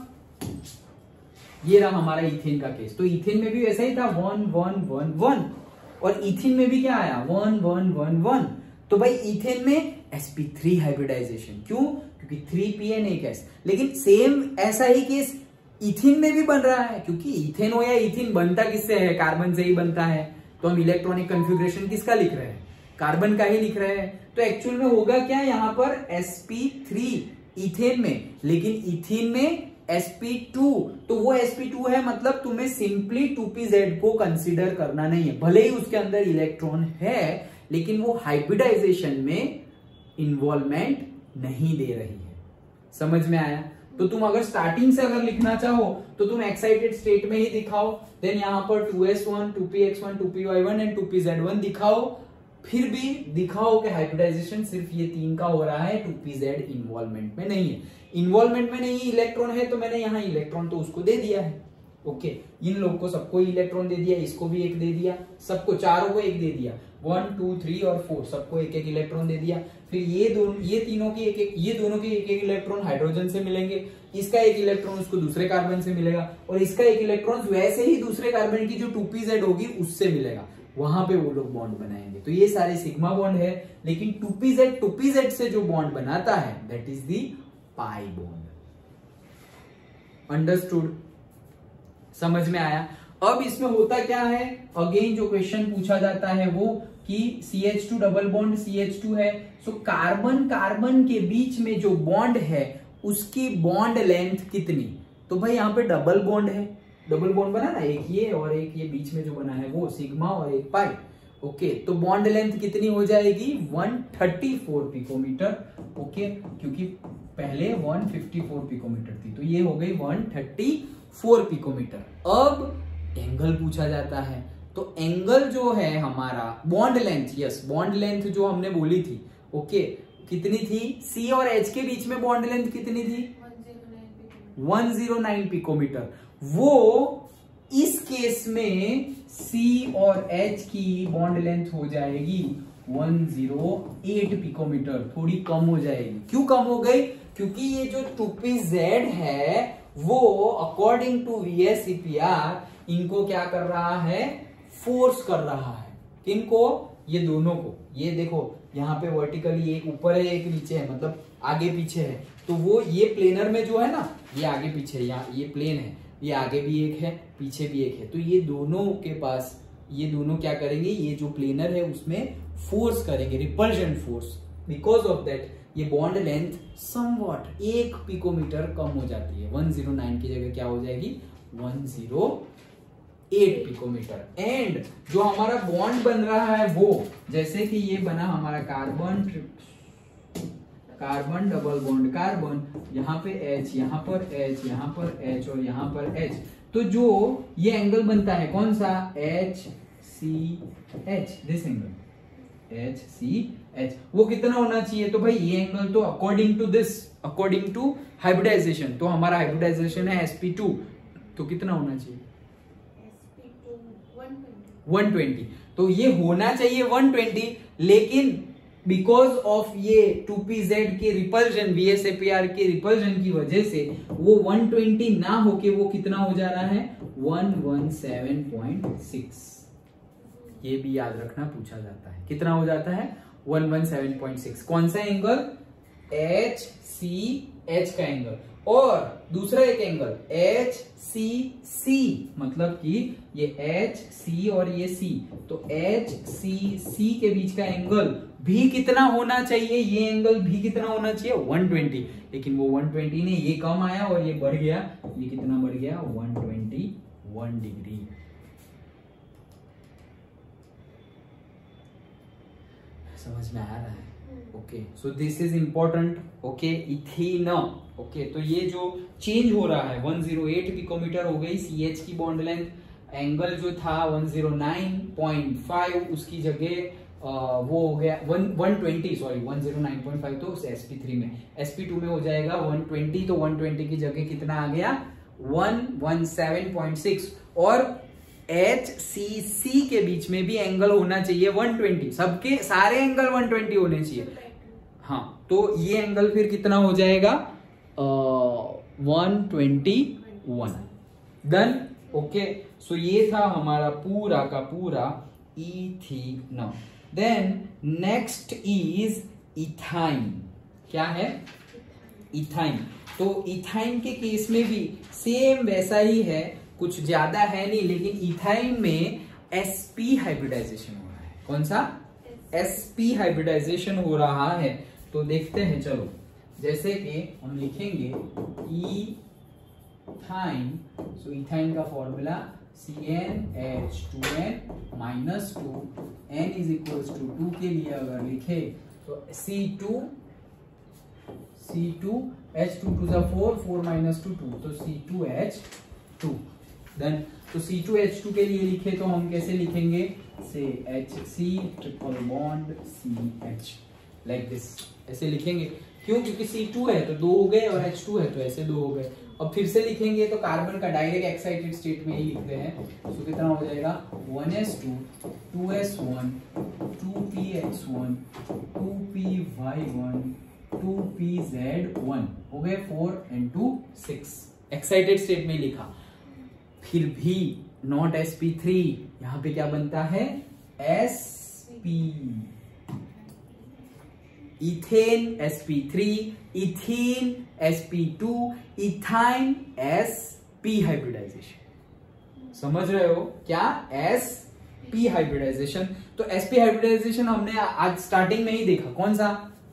ये रहा हमारा इथेन का केस, तो इथेन में भी वैसा ही था, वन वन वन वन, और इथेन में भी क्या आया? One one one one. तो भाई इथेन में एस पी थ्री हाइब्रिडाइजेशन, क्यों? क्योंकि थ्री पी एन एक एस। लेकिन सेम ऐसा ही केस इथेन में भी बन रहा है, क्योंकि इथेन हो या इथेन बनता किससे है? कार्बन से ही बनता है। तो हम इलेक्ट्रॉनिक कन्फिग्रेशन किसका लिख रहे हैं? कार्बन का ही लिख रहे हैं। तो एक्चुअल में होगा क्या यहाँ पर? एस पी थ्री इथेन में, लेकिन इथेन में एस पी टू, तो वो एस पी टू है, मतलब तुम्हें सिंपली टू पी जेड को कंसीडर करना नहीं है। भले ही उसके अंदर इलेक्ट्रॉन है, लेकिन वो हाइब्रिडाइजेशन में इन्वॉल्वमेंट नहीं दे रही है। समझ में आया? तो तुम अगर स्टार्टिंग से अगर लिखना चाहो तो तुम एक्साइटेड स्टेट में ही दिखाओ, देन यहाँ पर two S one, two P x one, two P Y one and two P Z one दिखाओ। फिर भी दिखाओ कि हाइब्रिडाइजेशन सिर्फ ये तीन का हो रहा है, टू पी जेड इन्वॉल्वमेंट में नहीं है। इन्वॉल्वमेंट में नहीं, इलेक्ट्रॉन है, तो मैंने यहाँ इलेक्ट्रॉन तो उसको दे दिया है। ओके, इन लोग को सबको इलेक्ट्रॉन दे दिया, इसको भी एक दे दिया, सबको चारों को एक दे दिया, वन टू थ्री और फोर, सबको एक एक इलेक्ट्रॉन दे दिया। फिर ये दोनों ये तीनों की एक एक ये दोनों के एक एक इलेक्ट्रॉन हाइड्रोजन से मिलेंगे, इसका एक इलेक्ट्रॉन उसको दूसरे कार्बन से मिलेगा, और इसका एक इलेक्ट्रॉन वैसे ही दूसरे कार्बन की जो टू पी जेड होगी उससे मिलेगा, वहां पे वो लोग बॉन्ड बनाएंगे। तो ये सारे सिग्मा बॉन्ड है, लेकिन two P Z two P z से जो बॉन्ड बनाता है that is the pi bond. Understood? समझ में आया? अब इसमें होता क्या है, अगेन जो क्वेश्चन पूछा जाता है वो कि C H two double bond C H two है, सो कार्बन कार्बन के बीच में जो बॉन्ड है उसकी बॉन्ड लेंथ कितनी? तो भाई यहाँ पे डबल बॉन्ड है, डबल बॉन्ड बना ना, एक ये और एक ये बीच में जो बना है वो सिग्मा और एक पाई। ओके, तो बॉन्ड लेंथ कितनी हो जाएगी? One thirty four picometer. Okay, क्योंकि पहले वन फिफ्टी फोर पिकोमीटर थी, तो ये हो गई वन थर्टी फोर पिकोमीटर। अब एंगल पूछा जाता है, तो एंगल जो है हमारा bond length, yes bond length जो हमने बोली थी, ओके कितनी थी? सी और एच के बीच में बॉन्ड लेंथ कितनी थी? One zero nine picometer. वो इस केस में सी और एच की बॉन्ड लेंथ हो जाएगी वन जीरो एट पिकोमीटर, थोड़ी कम हो जाएगी। क्यों कम हो गई? क्योंकि ये जो टू पी जेड है वो according to V S C P R इनको क्या कर रहा है? फोर्स कर रहा है। किनको? ये दोनों को। ये देखो यहाँ पे वर्टिकली एक ऊपर है एक नीचे है, मतलब आगे पीछे है, तो वो ये प्लेनर में जो है ना, ये आगे पीछे, यहाँ ये प्लेन है, ये आगे भी एक है पीछे भी एक है, तो ये दोनों के पास ये दोनों क्या करेंगे? ये जो प्लेनर है उसमें फोर्स करेंगे, repulsion force. Because of that ये बॉन्ड लेंथ समवॉट एक पिकोमीटर कम हो जाती है। वन जीरो नाइन की जगह क्या हो जाएगी, one zero eight picometer. And जो हमारा बॉन्ड बन रहा है वो, जैसे कि ये बना हमारा carbon carbon double bond carbon, यहाँ पे H, यहाँ पर H, यहाँ पर H और यहाँ पर H, तो जो ये एंगल बनता है कौन सा, H C H, this angle H C H, वो कितना होना चाहिए, तो भाई ये एंगल तो according to this, according to hybridization, तो हमारा हाइब्रिडाइजेशन है एस पी टू, तो कितना होना चाहिए वन ट्वेंटी, तो ये होना चाहिए वन ट्वेंटी, लेकिन बिकॉज ऑफ ये टू पी जेड के repulsion, B S A P R के रिपल्जन की वजह से वो वन ट्वेंटी ना होके वो कितना हो जा रहा है, one one seven point six. ये भी याद रखना, पूछा जाता है कितना हो जाता है, one one seven point six. कौन सा एंगल, एच सी एच का एंगल, और दूसरा एक एंगल एच सी सी, मतलब कि ये एच सी और ये सी, तो एच सी सी के बीच का एंगल भी कितना होना चाहिए, ये एंगल भी कितना होना चाहिए, वन ट्वेंटी, लेकिन वो वन ट्वेंटी ने ये कम आया और ये बढ़ गया, ये कितना बढ़ गया, वन ट्वेंटी वन डिग्री। समझ में आ रहा है, okay, so this is important, okay, ethane, okay, तो ये जो चेंज हो रहा है वन जीरो एट पिकोमीटर हो गई सी एच की बॉन्ड लेंथ, एंगल जो था one zero nine point five उसकी जगह वो हो गया one twenty, sorry one zero nine point five, तो एस पी थ्री में, एस पी टू में हो जाएगा वन ट्वेंटी, तो वन ट्वेंटी की जगह कितना आ गया, one one seven point six, और एच सी सी के बीच में भी एंगल होना चाहिए वन ट्वेंटी, सबके सारे एंगल वन ट्वेंटी होने चाहिए, हाँ, तो ये एंगल फिर कितना हो जाएगा, one twenty one, done, okay, so ये था हमारा पूरा का पूरा ethane. Then next is ethyne, क्या है, इथाइन, तो इथाइन के केस में भी सेम वैसा ही है, कुछ ज्यादा है नहीं, लेकिन इथाइन में sp हाइब्रिडाइजेशन हो रहा है, कौन सा, sp हाइब्रिडाइजेशन हो रहा है, तो देखते हैं, चलो, जैसे कि हम लिखेंगे इथाइन, सो इथाइन का formula C N H two N minus two, N is equal to two के लिए अगर लिखे तो C two C two H two two जा four, four minus two two, तो C two H two, then तो C two H to के लिए लिखे तो हम कैसे लिखेंगे, say H C triple bond C H, like this, ऐसे लिखेंगे, क्यों, क्योंकि सी टू है तो दो हो गए और एच टू है तो ऐसे दो हो गए। अब फिर से लिखेंगे तो कार्बन का डायरेक्ट एक्साइटेड स्टेट में ही लिख रहे हैं, तो कितना हो जाएगा, one S two, two S one, two P x one, two P Y one, two P Z one, हो गए four and two six, excited state में लिखा। फिर भी नॉट एस पी थ्री, यहां पे क्या बनता है, S p, ethane s P three, ethene s P two, ethyne s P hybridization, समझ रहे हो क्या, एस पी हाइब्रिडाइजेशन। तो एस पी हाइब्रिडाइजेशन हमने आज स्टार्टिंग में ही देखा, कौन सा,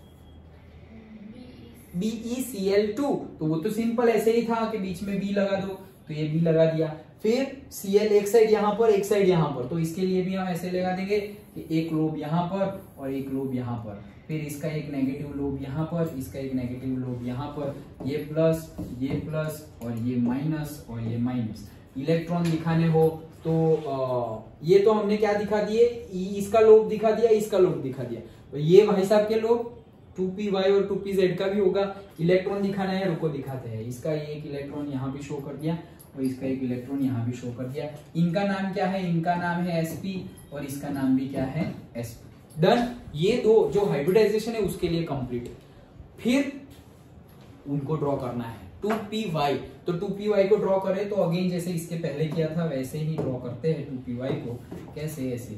B E C L two, तो वो तो सिंपल ऐसे ही था कि बीच में बी लगा दो, तो ये बी लगा दिया, फिर Cl एक साइड यहां पर, एक साइड यहां पर, तो इसके लिए भी हम ऐसे लगा देंगे कि एक लोब यहां पर और एक लोब यहां पर, फिर इसका एक नेगेटिव लोब यहां पर, इसका एक नेगेटिव लोब यहां पर, ये प्लस, ये प्लस और ये माइनस और ये माइनस। इलेक्ट्रॉन दिखाने हो तो आ, ये तो हमने क्या दिखा दिए, इसका लोब दिखा दिया, इसका लोब दिखा दिया, तो ये भाई साहब के लोब टू पी वाई और टू पी जेड का भी होगा। इलेक्ट्रॉन दिखाना है, रुको दिखाते हैं, इसका एक इलेक्ट्रॉन यहाँ भी शो कर दिया और इसका एक इलेक्ट्रॉन यहाँ भी शो कर दिया। इनका नाम क्या है, इनका नाम है एसपी और इसका नाम भी क्या है, एसपी। डन, ये दो जो हाइब्रिडाइजेशन है उसके लिए कंप्लीट। फिर उनको ड्रॉ करना है टू पी वाई, तो टू पी वाई को ड्रॉ करें तो अगेन जैसे इसके पहले किया था वैसे ही ड्रॉ करते हैं टू पी वाई को। कैसे, ऐसे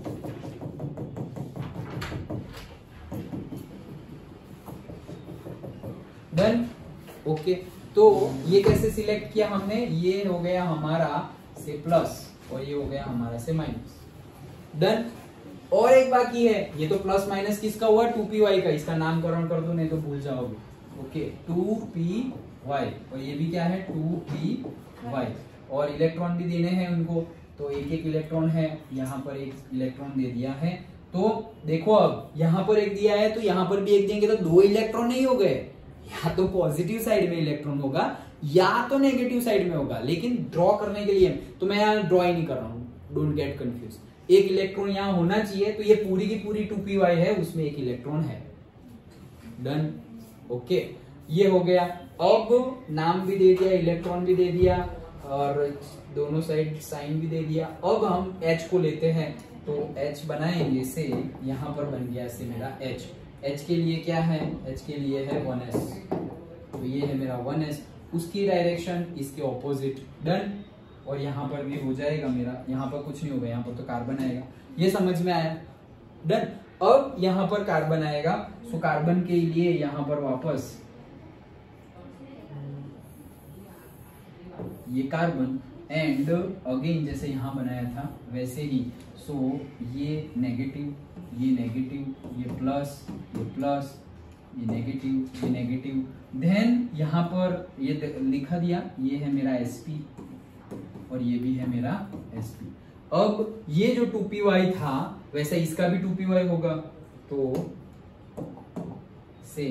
डन, ओके। तो ये कैसे सिलेक्ट किया हमने, ये हो गया हमारा से प्लस और ये हो गया हमारा से माइनस। डन, और एक बाकी है, ये तो प्लस माइनस किसका हुआ, टू पी वाई का, इसका नामकरण कर दो नहीं तो भूल जाओगे। ओके, टू पी वाई, और ये भी क्या है, टू पी वाई, और इलेक्ट्रॉन भी देने हैं उनको, तो एक एक इलेक्ट्रॉन है, यहाँ पर एक इलेक्ट्रॉन दे दिया है। तो देखो अब यहाँ पर एक दिया है तो यहाँ पर भी एक देंगे, तो दो इलेक्ट्रॉन नहीं हो गए, या तो पॉजिटिव साइड में इलेक्ट्रॉन होगा या तो नेगेटिव साइड में होगा, लेकिन ड्रॉ करने के लिए तो मैं यहाँ ड्रॉ ही नहीं कर रहा हूँ, डोंट गेट कंफ्यूज। एक इलेक्ट्रॉन यहाँ होना चाहिए, तो ये पूरी की पूरी टू पी वाई है, उसमें एक इलेक्ट्रॉन है। डन, ओके, ये हो गया। अब नाम भी दे दिया, इलेक्ट्रॉन भी दे दिया, और दोनों साइड साइन भी दे दिया। अब हम H को लेते हैं, तो H बनाएंगे से, यहाँ पर बन गया से मेरा H। H के लिए क्या है, H के लिए है वन एस, तो ये है मेरा वन एस, उसकी डायरेक्शन इसके ऑपोजिट। डन, और यहाँ पर भी हो जाएगा मेरा, यहाँ पर कुछ नहीं होगा, यहाँ पर तो कार्बन आएगा, ये समझ में आया। डन, अब यहाँ पर कार्बन आएगा, सो कार्बन के लिए यहाँ पर वापस ये कार्बन, एंड अगेन जैसे यहाँ बनाया था वैसे ही, सो ये नेगेटिव, ये नेगेटिव, ये प्लस, ये प्लस, ये नेगेटिव, ये नेगेटिव, देन यहाँ पर ये लिखा दिया, ये है मेरा sp और ये भी है मेरा sp। अब ये जो टू पी वाई था वैसे इसका भी टू पी वाई होगा, तो से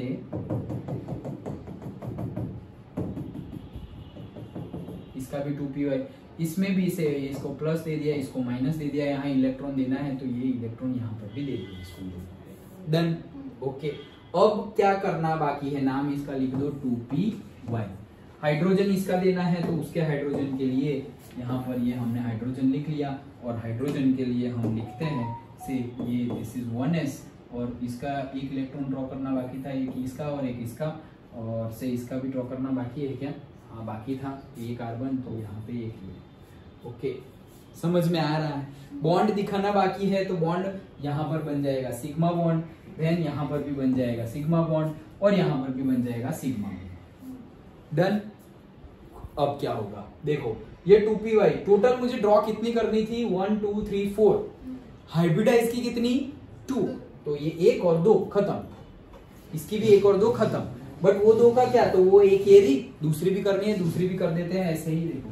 इसका भी टू पी वाई, इसमें भी इसे इसको प्लस दे दिया, इसको माइनस दे दिया, यहाँ इलेक्ट्रॉन देना है तो ये इलेक्ट्रॉन यहाँ पर भी दे दिया इसको। Done, okay. अब क्या करना बाकी है, नाम इसका लिख दो टू पी वाई। हाइड्रोजन इसका देना है, तो उसके हाइड्रोजन के लिए यहाँ पर ये हमने हाइड्रोजन लिख लिया, और हाइड्रोजन के लिए हम लिखते हैं से ये दिस इज वन एस, और इसका एक इलेक्ट्रॉन ड्रॉ करना बाकी था, एक इसका और एक इसका, और से इसका भी ड्रॉ करना बाकी है क्या, हाँ बाकी था, ये कार्बन, तो यहाँ पे एक ये। ओके, समझ में आ रहा है। बॉन्ड दिखाना बाकी है, तो बॉन्ड यहाँ पर बन जाएगा सिग्मा बॉन्ड, देन यहाँ पर भी बन जाएगा सिग्मा बॉन्ड, और यहाँ पर भी बन जाएगा सिग्मा बॉन्ड। डन, अब क्या होगा देखो, ये टू पी वाई टोटल मुझे ड्रॉ कितनी करनी थी, one two three four, hybridize की कितनी, टू, तो ये एक और दो खत्म, इसकी भी एक और दो खत्म, बट वो दो का क्या, तो वो एक ये रही, दूसरी भी करनी है, दूसरी भी कर देते हैं, ऐसे ही देखो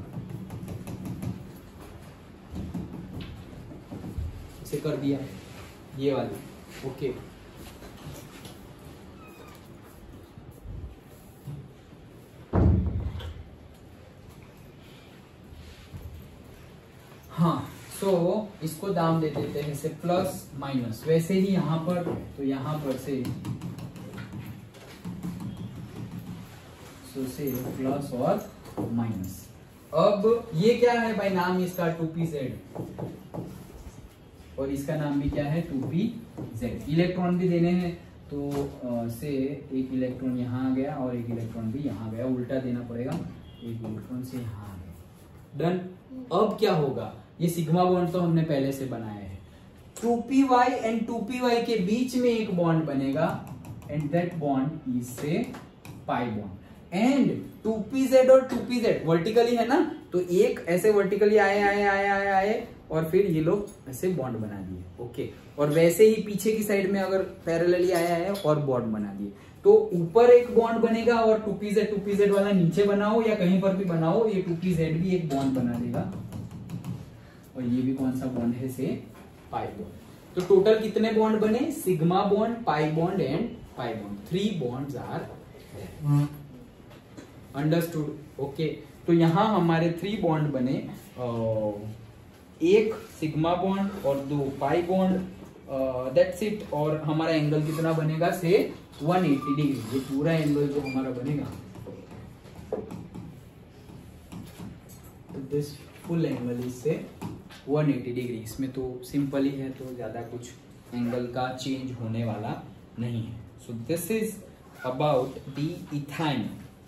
इसे कर दिया ये वाली। ओके, हाँ, सो so, इसको दाम दे देते हैं से प्लस माइनस, वैसे ही यहाँ पर, तो यहाँ पर से सो से प्लस और माइनस। अब ये क्या है भाई, नाम इसका टू पी जेड, और इसका नाम भी क्या है टू पी जेड। इलेक्ट्रॉन भी देने हैं, तो आ, से एक इलेक्ट्रॉन यहाँ आ गया और एक इलेक्ट्रॉन भी यहाँ गया, उल्टा देना पड़ेगा, एक इलेक्ट्रॉन से यहाँ आ गया। डन, अब क्या होगा, ये सिग्मा बॉन्ड तो हमने पहले से बनाया है, two P Y and two P y के बीच में एक बॉन्ड बनेगा, and that bond is say pi bond. And two P Z और टू पी जेड वर्टिकली है ना, तो एक ऐसे वर्टिकली आए आए आए आए आए और फिर ये लोग ऐसे बॉन्ड बना दिए। ओके, और वैसे ही पीछे की साइड में अगर पैरेलली आया है और बॉन्ड बना दिए, तो ऊपर एक बॉन्ड बनेगा, और two P Z two P z वाला नीचे बनाओ या कहीं पर भी बनाओ, ये टू पी जेड भी एक बॉन्ड बना देगा, और ये भी कौन सा बॉन्ड है से पाई बॉन्ड। तो टोटल कितने बॉन्ड बने, sigma bond, pi bond and pi bond, three bonds are understood. Okay, तो यहाँ हमारे थ्री बॉन्ड बने, एक सिग्मा बॉन्ड और दो पाई बॉन्ड, दैट्स इट। और हमारा एंगल कितना बनेगा से वन एटी डिग्री, ये पूरा एंगल जो हमारा बनेगा, this full angle is say one eighty degree. इसमें तो सिंपल ही है, तो ज्यादा कुछ एंगल का चेंज होने वाला नहीं है। So this is about the ethyne,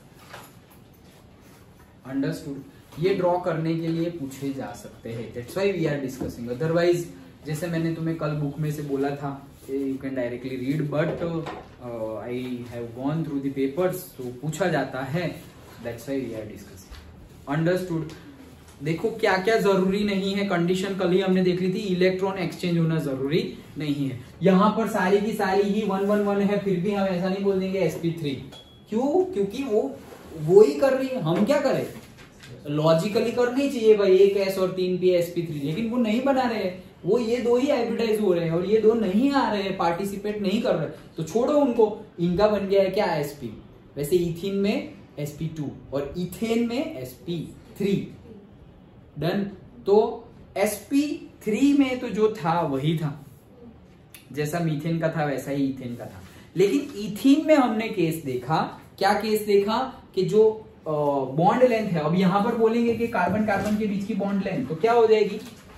understood. ये ड्रॉ करने के लिए पूछे जा सकते हैं, that's why we are discussing. Otherwise जैसे मैंने तुम्हें कल बुक में से बोला था, you can directly read, but I have gone through the papers, तो पूछा जाता है, that's why we are discussing, understood. देखो क्या क्या जरूरी नहीं है, कंडीशन कल ही हमने देख ली थी, इलेक्ट्रॉन एक्सचेंज होना जरूरी नहीं है। यहाँ पर सारी की सारी ही वन वन वन है, फिर भी हम ऐसा नहीं बोल देंगे एस पी थ्री। क्यों? क्योंकि वो वो ही कर रही है, हम क्या करें? लॉजिकली करनी चाहिए भाई, एक एस और तीन पी एस पी थ्री, लेकिन वो नहीं बना रहे हैं, वो ये दो ही हाइब्रिडाइज हो रहे हैं और ये दो नहीं आ रहे हैं, पार्टिसिपेट नहीं कर रहे, तो छोड़ो उनको। इनका बन गया है क्या? एसपी। वैसे इथिन में एस पी टू और इथेन में एस पी थ्री। डन। तो एस पी थ्री में तो जो था वही था, जैसा मीथेन का था वैसा ही इथेन का था। लेकिन इथीन में हमने केस देखा, क्या केस देखा कि जो बॉन्ड लेंथ है, अब यहां पर बोलेंगे कि कार्बन कार्बन के बीच की बॉन्ड लेंथ तो क्या हो जाएगी?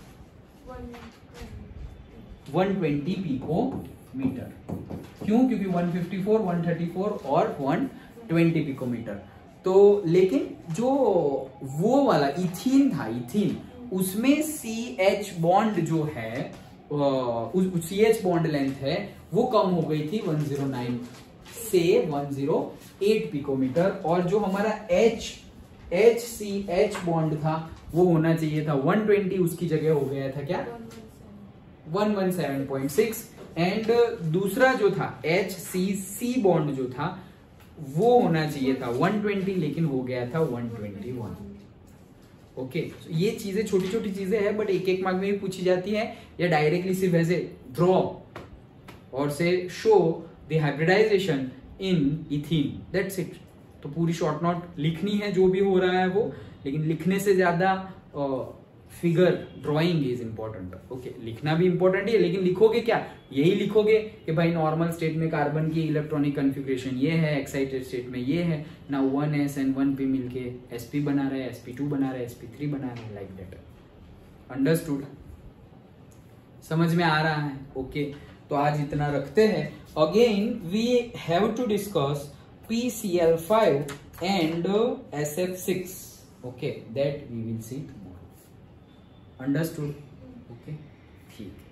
One twenty picometer. क्यों? क्योंकि one fifty four, one thirty four और वन ट्वेंटी पिको मीटर। तो लेकिन जो वो वाला इथीन था, इथीन, उसमें सी एच बॉन्ड जो है, उस सी एच बॉन्ड लेंथ है वो कम हो गई थी वन जीरो नाइन से वन जीरो एट पिकोमीटर, और जो हमारा H H C H bond था वो होना चाहिए था वन ट्वेंटी, उसकी जगह हो गया था क्या? One one seven point six. And दूसरा जो था एच सी सी बॉन्ड जो था वो होना चाहिए था वन ट्वेंटी, लेकिन हो गया था वन ट्वेंटी वन। ओके, ये चीजें छोटी छोटी चीजें हैं, बट एक एक मार्क में भी पूछी जाती है, या डायरेक्टली सिर्फ ऐसे ड्रॉ और से show the hybridization in ethene, that's it. तो पूरी शॉर्ट नोट लिखनी है जो भी हो रहा है वो, लेकिन लिखने से ज्यादा figure drawing is important. Okay, लिखना भी इंपॉर्टेंट है, लेकिन लिखोगे क्या? यही लिखोगे कि भाई नॉर्मल स्टेट में कार्बन की इलेक्ट्रॉनिक कन्फिग्रेशन ये है, एक्साइटेड स्टेट में ये है ना, one S and one P मिलके एसपी बना रहे हैं, एसपी टू बना रहे हैं, एसपी थ्री बना रहे हैं, लाइक दैट। अंडरस्टूड? समझ में आ रहा है? Okay okay. तो आज इतना रखते हैं। Again we have to discuss P C L five and S F six. Okay, that we will see tomorrow. Understood? Okay, ठीक।